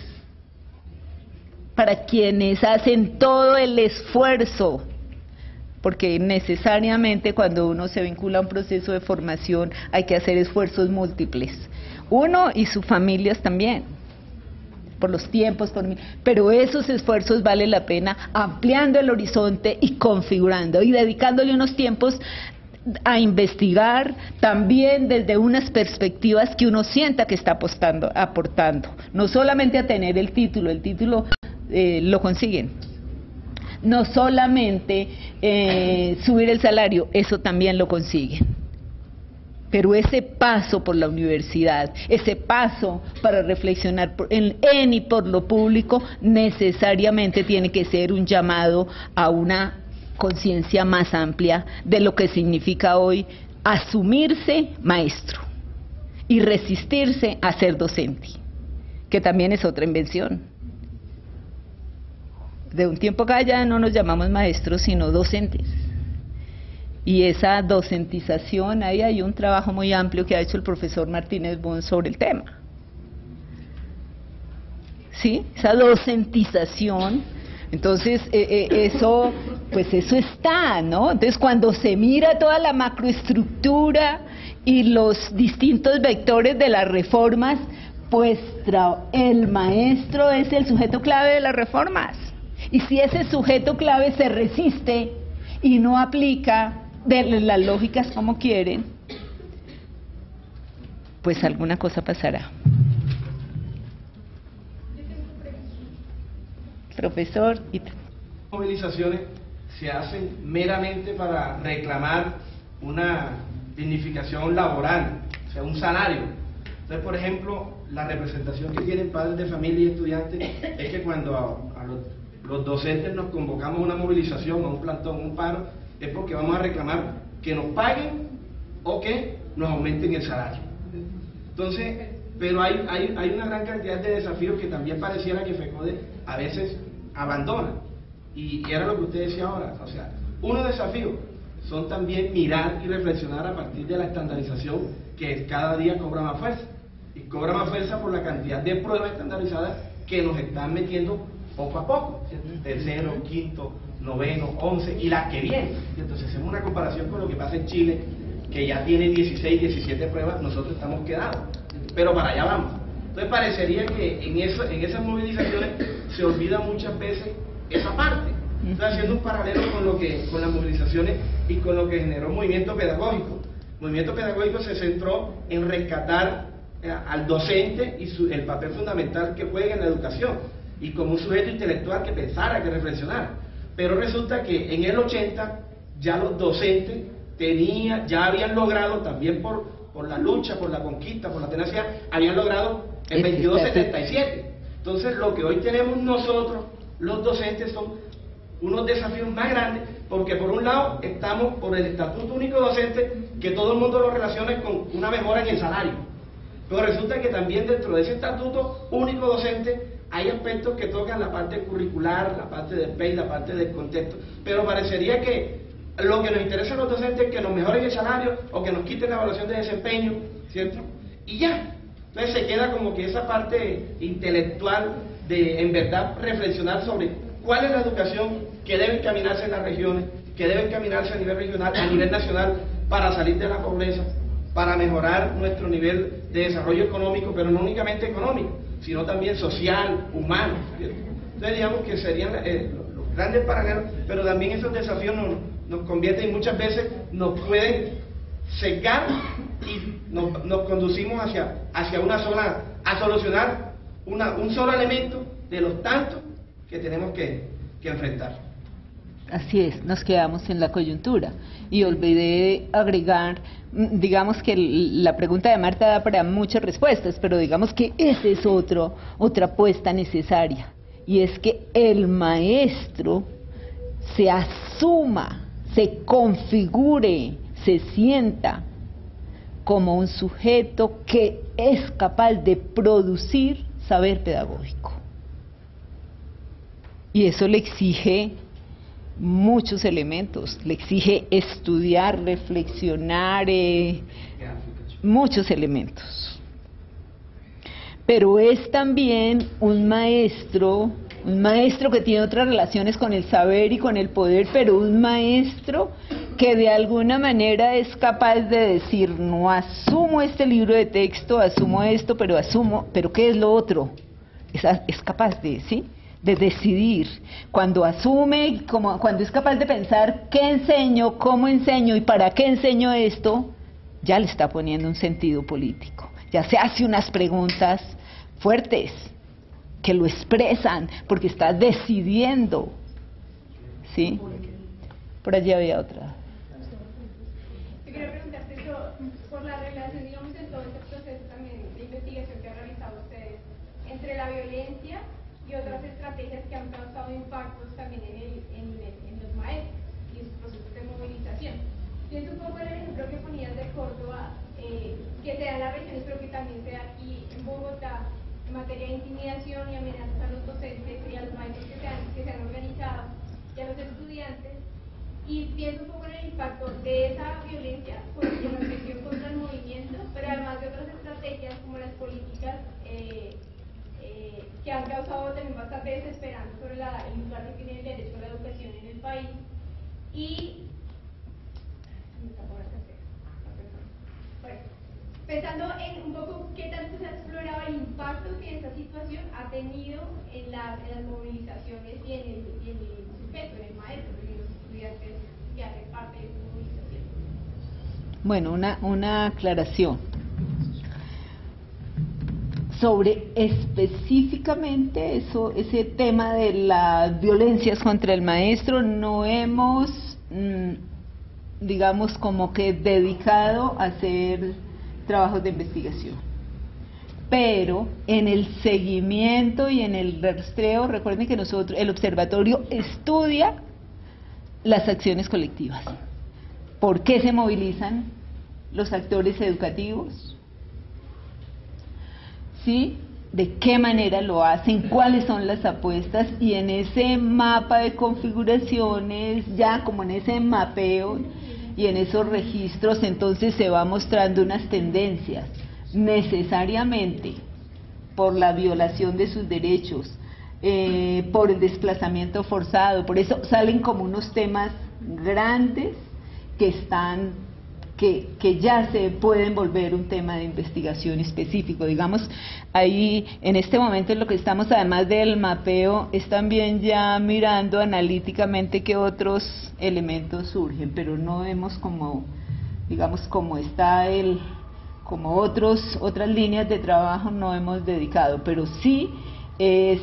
para quienes hacen todo el esfuerzo, porque necesariamente cuando uno se vincula a un proceso de formación hay que hacer esfuerzos múltiples, uno y sus familias también, por los tiempos, pero esos esfuerzos vale la pena ampliando el horizonte y configurando y dedicándole unos tiempos a investigar también desde unas perspectivas que uno sienta que está aportando, no solamente a tener el título lo consiguen, no solamente subir el salario, eso también lo consiguen, pero ese paso por la universidad, ese paso para reflexionar en y por lo público, necesariamente tiene que ser un llamado a una conciencia más amplia de lo que significa hoy asumirse maestro y resistirse a ser docente, que también es otra invención. De un tiempo acá ya no nos llamamos maestros, sino docentes. Y esa docentización, ahí hay un trabajo muy amplio que ha hecho el profesor Martínez Bon sobre el tema. ¿Sí? Esa docentización, entonces eso está, ¿no? Entonces cuando se mira toda la macroestructura y los distintos vectores de las reformas, pues el maestro es el sujeto clave de las reformas. Y si ese sujeto clave se resiste y no aplica las lógicas como quieren, pues alguna cosa pasará. Profesor. Movilizaciones se hacen meramente para reclamar una dignificación laboral, o sea, un salario. Entonces, por ejemplo, la representación que tienen padres de familia y estudiantes es que cuando a los docentes nos convocamos a una movilización, a un plantón, a un paro, es porque vamos a reclamar que nos paguen o que nos aumenten el salario. Entonces, pero hay una gran cantidad de desafíos que también pareciera que FECODE a veces abandona. Y era lo que usted decía ahora, o sea, unos desafíos son también mirar y reflexionar a partir de la estandarización que cada día cobra más fuerza. Y cobra más fuerza por la cantidad de pruebas estandarizadas que nos están metiendo poco a poco, tercero, quinto, noveno, 11 y las que vienen. Entonces hacemos una comparación con lo que pasa en Chile, que ya tiene 16, 17 pruebas, nosotros estamos quedados, pero para allá vamos. Entonces parecería que en esas movilizaciones se olvida muchas veces esa parte. Estoy haciendo un paralelo con las movilizaciones y con lo que generó el movimiento pedagógico. El movimiento pedagógico se centró en rescatar al docente y el papel fundamental que juega en la educación, y como un sujeto intelectual que pensara, que reflexionara. Pero resulta que en el 80 ya los docentes ya habían logrado, también por la lucha, por la conquista, por la tenacidad, habían logrado el 2277. Entonces lo que hoy tenemos nosotros, los docentes, son unos desafíos más grandes, porque por un lado estamos por el Estatuto Único Docente, que todo el mundo lo relaciona con una mejora en el salario, pero resulta que también dentro de ese Estatuto Único Docente hay aspectos que tocan la parte curricular, la parte del PEI, la parte del contexto, pero parecería que lo que nos interesa a los docentes es que nos mejoren el salario o que nos quiten la evaluación de desempeño, ¿cierto? Y ya, entonces se queda como que esa parte intelectual de en verdad reflexionar sobre cuál es la educación que debe encaminarse en las regiones, que debe encaminarse a nivel regional, a nivel nacional, para salir de la pobreza, para mejorar nuestro nivel de desarrollo económico, pero no únicamente económico, sino también social, humano, ¿cierto? Entonces digamos que serían los grandes paralelos, pero también esos desafíos nos convierten y muchas veces nos pueden secar y nos conducimos hacia una zona, a solucionar un solo elemento de los tantos que tenemos que enfrentar. Así es, nos quedamos en la coyuntura. Y olvidé agregar, digamos que la pregunta de Marta da para muchas respuestas, pero digamos que esa es otra apuesta necesaria. y es que el maestro se asuma, se configure, se sienta como un sujeto que es capaz de producir saber pedagógico. Y eso le exige muchos elementos, le exige estudiar, reflexionar, muchos elementos. Pero es también un maestro que tiene otras relaciones con el saber y con el poder, pero un maestro que de alguna manera es capaz de decir, no asumo este libro de texto, asumo esto, pero ¿qué es lo otro? Es capaz de, ¿sí?, de decidir. Cuando asume, cuando es capaz de pensar qué enseño, cómo enseño y para qué enseño esto, ya le está poniendo un sentido político. Ya se hace unas preguntas fuertes que lo expresan porque está decidiendo, ¿sí? Por allí había otra. Yo quería preguntarte por la relación, digamos, en todo este proceso también de investigación que han realizado ustedes entre la violencia y otras estrategias que han causado impactos también en los maestros y en sus procesos de movilización. Pienso un poco en el ejemplo que ponías de Córdoba, que se da en las regiones, pero que también se da aquí en Bogotá, en materia de intimidación y amenazas a los docentes y a los maestros que se han organizado y a los estudiantes. Y pienso un poco en el impacto de esa violencia por la represión contra el movimiento, pero además de otras estrategias como las políticas que han causado también bastante desesperanza sobre el lugar que tiene el derecho a la educación en el país. Y bueno, pensando en un poco qué tanto se ha explorado el impacto que esta situación ha tenido en las movilizaciones y en el sujeto, en el maestro, en los estudiantes que hacen parte de esa movilización. Bueno, una aclaración sobre específicamente ese tema de las violencias contra el maestro. No hemos, digamos, como que dedicado a hacer trabajos de investigación, pero en el seguimiento y en el rastreo, recuerden que el observatorio estudia las acciones colectivas. ¿Por qué se movilizan los actores educativos? ¿Sí? ¿De qué manera lo hacen? ¿Cuáles son las apuestas? Y en ese mapa de configuraciones, ya como en ese mapeo y en esos registros, entonces se va mostrando unas tendencias, necesariamente por la violación de sus derechos, por el desplazamiento forzado. Por eso salen como unos temas grandes que ya se pueden volver un tema de investigación específico. Digamos, ahí en este momento en lo que estamos, además del mapeo, es también ya mirando analíticamente qué otros elementos surgen, pero no vemos como, digamos, como está como otras líneas de trabajo no hemos dedicado, pero sí es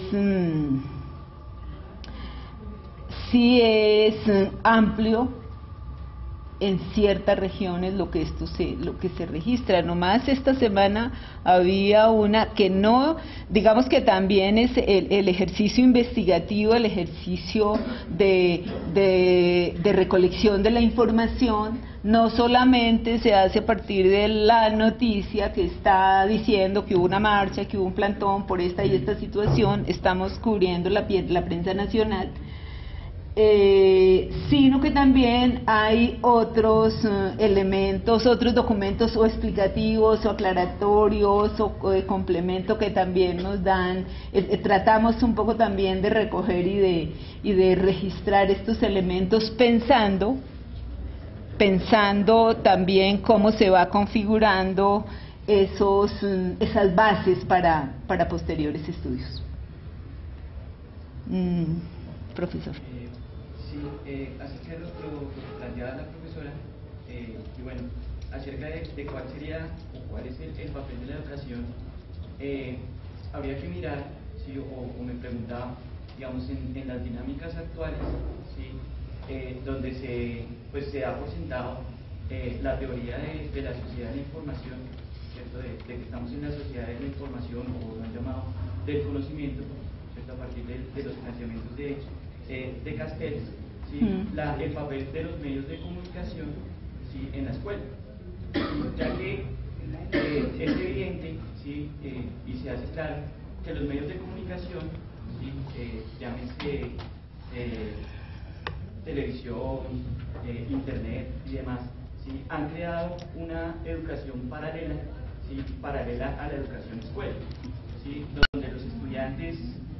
amplio en ciertas regiones lo que se registra. Nomás esta semana había una que no, digamos que también es el ejercicio investigativo, el ejercicio de recolección de la información, no solamente se hace a partir de la noticia que está diciendo que hubo una marcha, que hubo un plantón por esta y esta situación, estamos cubriendo la prensa nacional, sino que también hay otros elementos, otros documentos o explicativos o aclaratorios o de complemento que también nos dan. Tratamos un poco también de recoger y de registrar estos elementos pensando también cómo se va configurando esas bases para posteriores estudios. Profesor. Sí, acerca de lo que planteaba la profesora, y bueno, acerca de cuál sería o cuál es el papel de la educación, habría que mirar, ¿sí? o me preguntaba, digamos, en las dinámicas actuales, ¿sí? Donde se da por sentado la teoría de la sociedad de la información, ¿cierto? De que estamos en la sociedad de la información, o lo han llamado del conocimiento, ¿cierto? A partir del de Castells, ¿sí? El papel de los medios de comunicación, ¿sí? En la escuela, ya que es evidente, ¿sí? Y se hace claro que los medios de comunicación, ¿sí? Llámese televisión, internet y demás, ¿sí? Han creado una educación paralela, ¿sí? Paralela a la educación escuela, ¿sí? Donde los estudiantes,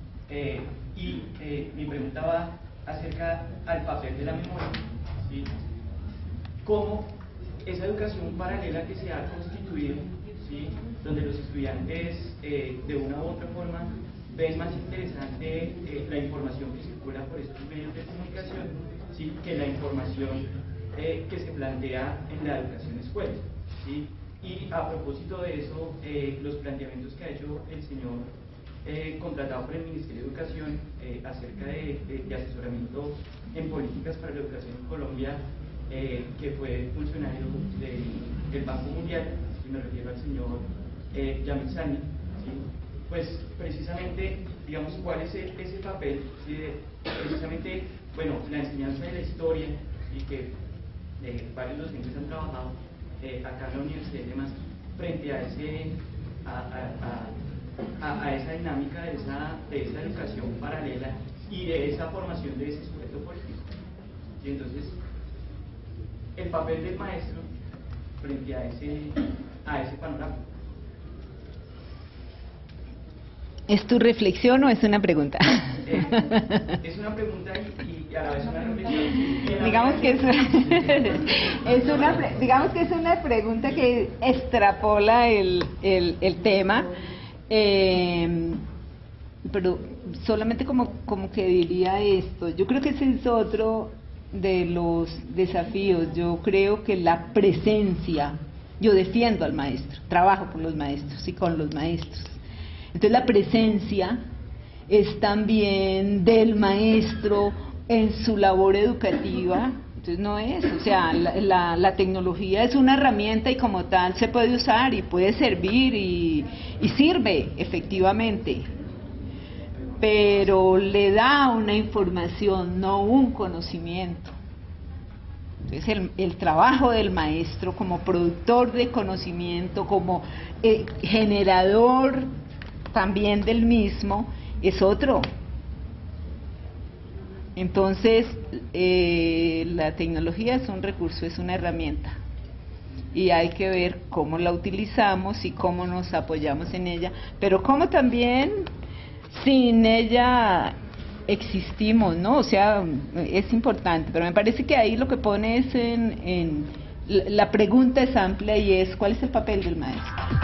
mi pregunta va acerca al papel de la memoria, ¿sí? Cómo esa educación paralela que se ha constituido, ¿sí? Donde los estudiantes de una u otra forma ven más interesante la información que circula por estos medios de comunicación, ¿sí? Que la información que se plantea en la educación escuela, ¿sí? Y a propósito de eso, los planteamientos que ha hecho el señor contratado por el Ministerio de Educación acerca de asesoramiento en políticas para la educación en Colombia, que fue funcionario del Banco Mundial, y me refiero al señor Yamil Sani, ¿sí? Pues precisamente, digamos, cuál es ese papel, ¿sí? Precisamente, bueno, la enseñanza de la historia, y que varios docentes han trabajado acá en la universidad y demás, frente a esa dinámica de esa educación paralela y de esa formación de ese sujeto político. Y entonces, el papel del maestro frente a ese panorama. ¿Es tu reflexión o es una pregunta? Es una pregunta y a la vez una reflexión. Digamos que es una pregunta que extrapola el tema, pero solamente como que diría esto. Yo creo que ese es otro de los desafíos. Yo creo que la presencia, yo defiendo al maestro, trabajo por los maestros y con los maestros. Entonces la presencia es también del maestro en su labor educativa. Entonces no es, o sea, la tecnología es una herramienta y como tal se puede usar y puede servir y sirve efectivamente, pero le da una información, no un conocimiento. Entonces el trabajo del maestro como productor de conocimiento, como generador también del mismo, es otro. Entonces la tecnología es un recurso, es una herramienta y hay que ver cómo la utilizamos y cómo nos apoyamos en ella, pero cómo también sin ella existimos, ¿no? O sea, es importante, pero me parece que ahí lo que pone es la pregunta es amplia y es ¿cuál es el papel del maestro?